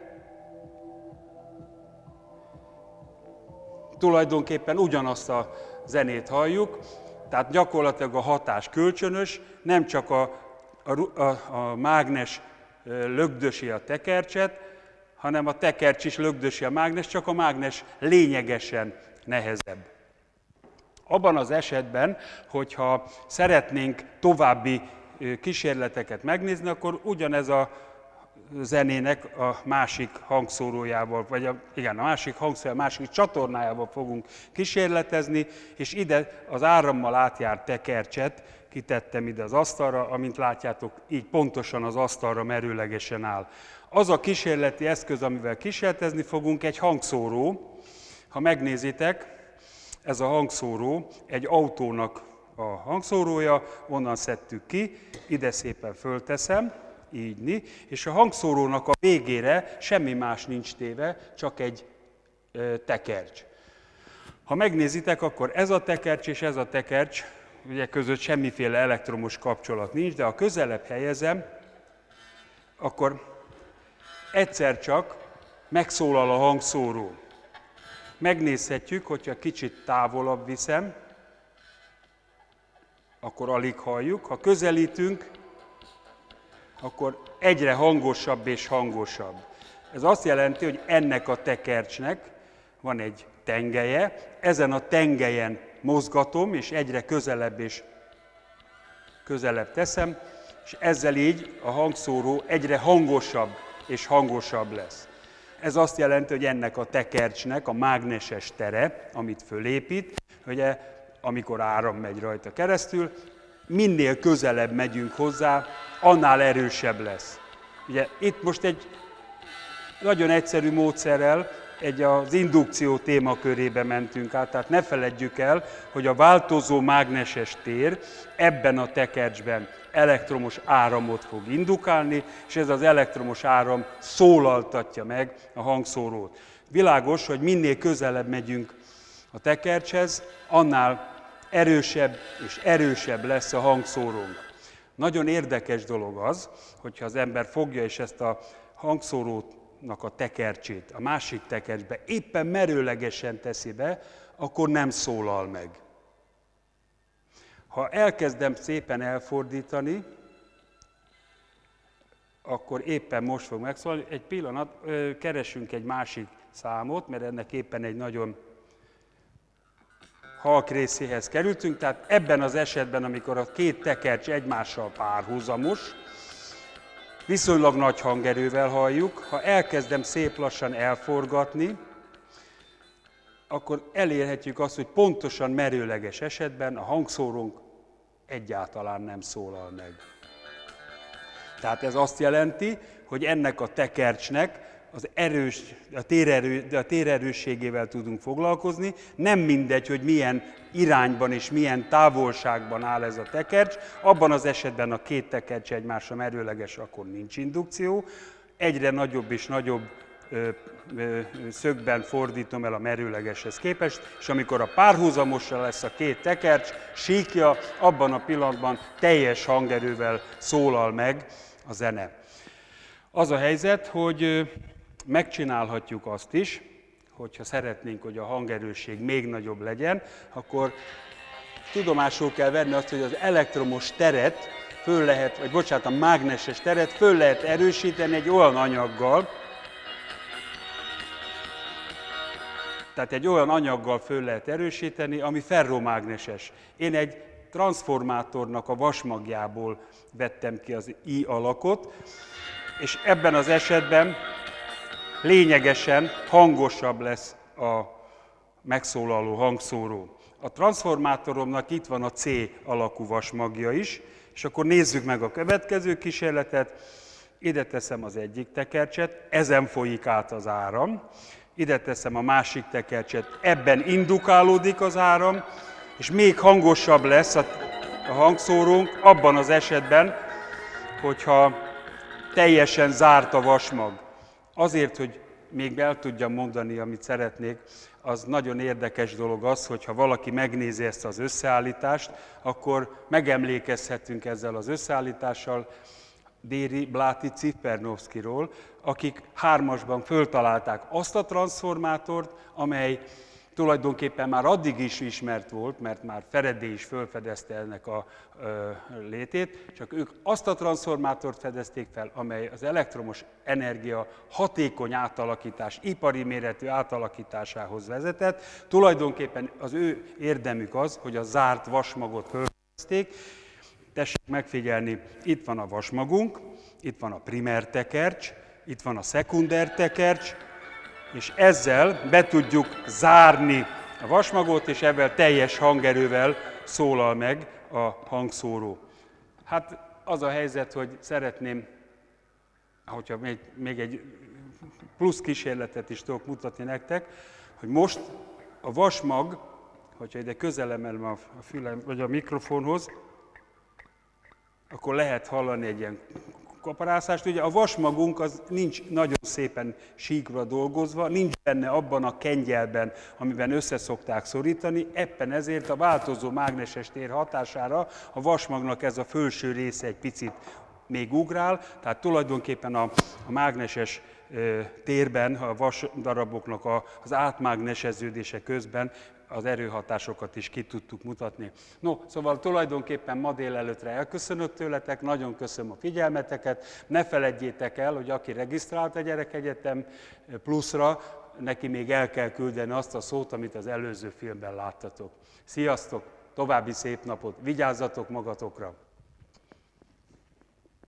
Speaker 1: Tulajdonképpen ugyanazt a zenét halljuk, tehát gyakorlatilag a hatás kölcsönös, nem csak a, a, a, a mágnes lögdösi a tekercset, hanem a tekercs is lögdösi a mágnes, csak a mágnes lényegesen nehezebb. Abban az esetben, hogyha szeretnénk további kísérleteket megnézni, akkor ugyanez a zenének a másik hangszórójával, vagy a, igen, a másik hangszóró, a másik csatornájával fogunk kísérletezni, és ide az árammal átjárt tekercset kitettem ide az asztalra, amint látjátok, így pontosan az asztalra merőlegesen áll. Az a kísérleti eszköz, amivel kísérletezni fogunk, egy hangszóró. Ha megnézitek, ez a hangszóró egy autónak a hangszórója, onnan szedtük ki, ide szépen fölteszem, így, és a hangszórónak a végére semmi más nincs téve, csak egy ö, tekercs. Ha megnézitek, akkor ez a tekercs és ez a tekercs, ugye között semmiféle elektromos kapcsolat nincs, de ha közelebb helyezem, akkor egyszer csak megszólal a hangszóró. Megnézhetjük, hogyha kicsit távolabb viszem, akkor alig halljuk. Ha közelítünk, akkor egyre hangosabb és hangosabb. Ez azt jelenti, hogy ennek a tekercsnek van egy tengelye, ezen a tengelyen mozgatom, és egyre közelebb és közelebb teszem, és ezzel így a hangszóró egyre hangosabb és hangosabb lesz. Ez azt jelenti, hogy ennek a tekercsnek a mágneses tere, amit fölépít, ugye, amikor áram megy rajta keresztül, minél közelebb megyünk hozzá, annál erősebb lesz. Ugye itt most egy nagyon egyszerű módszerrel egy az indukció témakörébe mentünk át, tehát ne feledjük el, hogy a változó mágneses tér ebben a tekercsben elektromos áramot fog indukálni, és ez az elektromos áram szólaltatja meg a hangszórót. Világos, hogy minél közelebb megyünk a tekercshez, annál erősebb és erősebb lesz a hangszórónk. Nagyon érdekes dolog az, hogyha az ember fogja és ezt a hangszórónak a tekercsét a másik tekercsbe éppen merőlegesen teszi be, akkor nem szólal meg. Ha elkezdem szépen elfordítani, akkor éppen most fog megszólalni. Egy pillanat, keresünk egy másik számot, mert ennek éppen egy nagyon halk részéhez kerültünk, tehát ebben az esetben, amikor a két tekercs egymással párhuzamos, viszonylag nagy hangerővel halljuk, ha elkezdem szép lassan elforgatni, akkor elérhetjük azt, hogy pontosan merőleges esetben a hangszórónk egyáltalán nem szólal meg. Tehát ez azt jelenti, hogy ennek a tekercsnek az erős, a, térerő, a térerősségével tudunk foglalkozni. Nem mindegy, hogy milyen irányban és milyen távolságban áll ez a tekercs. Abban az esetben a két tekercs egymásra merőleges, akkor nincs indukció. Egyre nagyobb és nagyobb ö, ö, szögben fordítom el a merőlegeshez képest, és amikor a párhuzamosra lesz a két tekercs síkja, abban a pillanatban teljes hangerővel szólal meg a zene. Az a helyzet, hogy megcsinálhatjuk azt is, hogyha szeretnénk, hogy a hangerősség még nagyobb legyen, akkor tudomásul kell venni azt, hogy az elektromos teret föl lehet, vagy bocsánat, a mágneses teret föl lehet erősíteni egy olyan anyaggal, tehát egy olyan anyaggal föl lehet erősíteni, ami ferromágneses. Én egy transformátornak a vasmagjából vettem ki az I alakot, és ebben az esetben lényegesen hangosabb lesz a megszólaló hangszóró. A transformátoromnak itt van a C alakú vasmagja is, és akkor nézzük meg a következő kísérletet. Ide teszem az egyik tekercset, ezen folyik át az áram. Ide teszem a másik tekercset, ebben indukálódik az áram, és még hangosabb lesz a, a hangszórónk abban az esetben, hogyha teljesen zárt a vasmag. Azért, hogy még el tudjam mondani, amit szeretnék, az nagyon érdekes dolog az, hogyha valaki megnézi ezt az összeállítást, akkor megemlékezhetünk ezzel az összeállítással Déri Bláti Ciffernovszkiról, akik hármasban föltalálták azt a transzformátort, amely tulajdonképpen már addig is ismert volt, mert már Faraday is felfedezte ennek a ö, létét, csak ők azt a transzformátort fedezték fel, amely az elektromos energia hatékony átalakítás, ipari méretű átalakításához vezetett. Tulajdonképpen az ő érdemük az, hogy a zárt vasmagot felfedezték. Tessék megfigyelni, itt van a vasmagunk, itt van a primer tekercs, itt van a szekunder tekercs, és ezzel be tudjuk zárni a vasmagot, és ebben teljes hangerővel szólal meg a hangszóró. Hát az a helyzet, hogy szeretném, hogyha még, még egy plusz kísérletet is tudok mutatni nektek, hogy most a vasmag, hogyha ide közel emelem a fülem, vagy a mikrofonhoz, akkor lehet hallani egy ilyen kaparászást. Ugye a vasmagunk az nincs nagyon szépen síkra dolgozva, nincs benne abban a kengyelben, amiben össze szokták szorítani, éppen ezért a változó mágneses tér hatására a vasmagnak ez a felső része egy picit még ugrál, tehát tulajdonképpen a, a mágneses ö, térben, a vasdaraboknak a, az átmágneseződése közben az erőhatásokat is ki tudtuk mutatni. No, szóval tulajdonképpen ma délelőttre elköszönök tőletek, nagyon köszönöm a figyelmeteket, ne feledjétek el, hogy aki regisztrált a Gyerekegyetem Pluszra, neki még el kell küldeni azt a szót, amit az előző filmben láttatok. Sziasztok, további szép napot, vigyázzatok magatokra!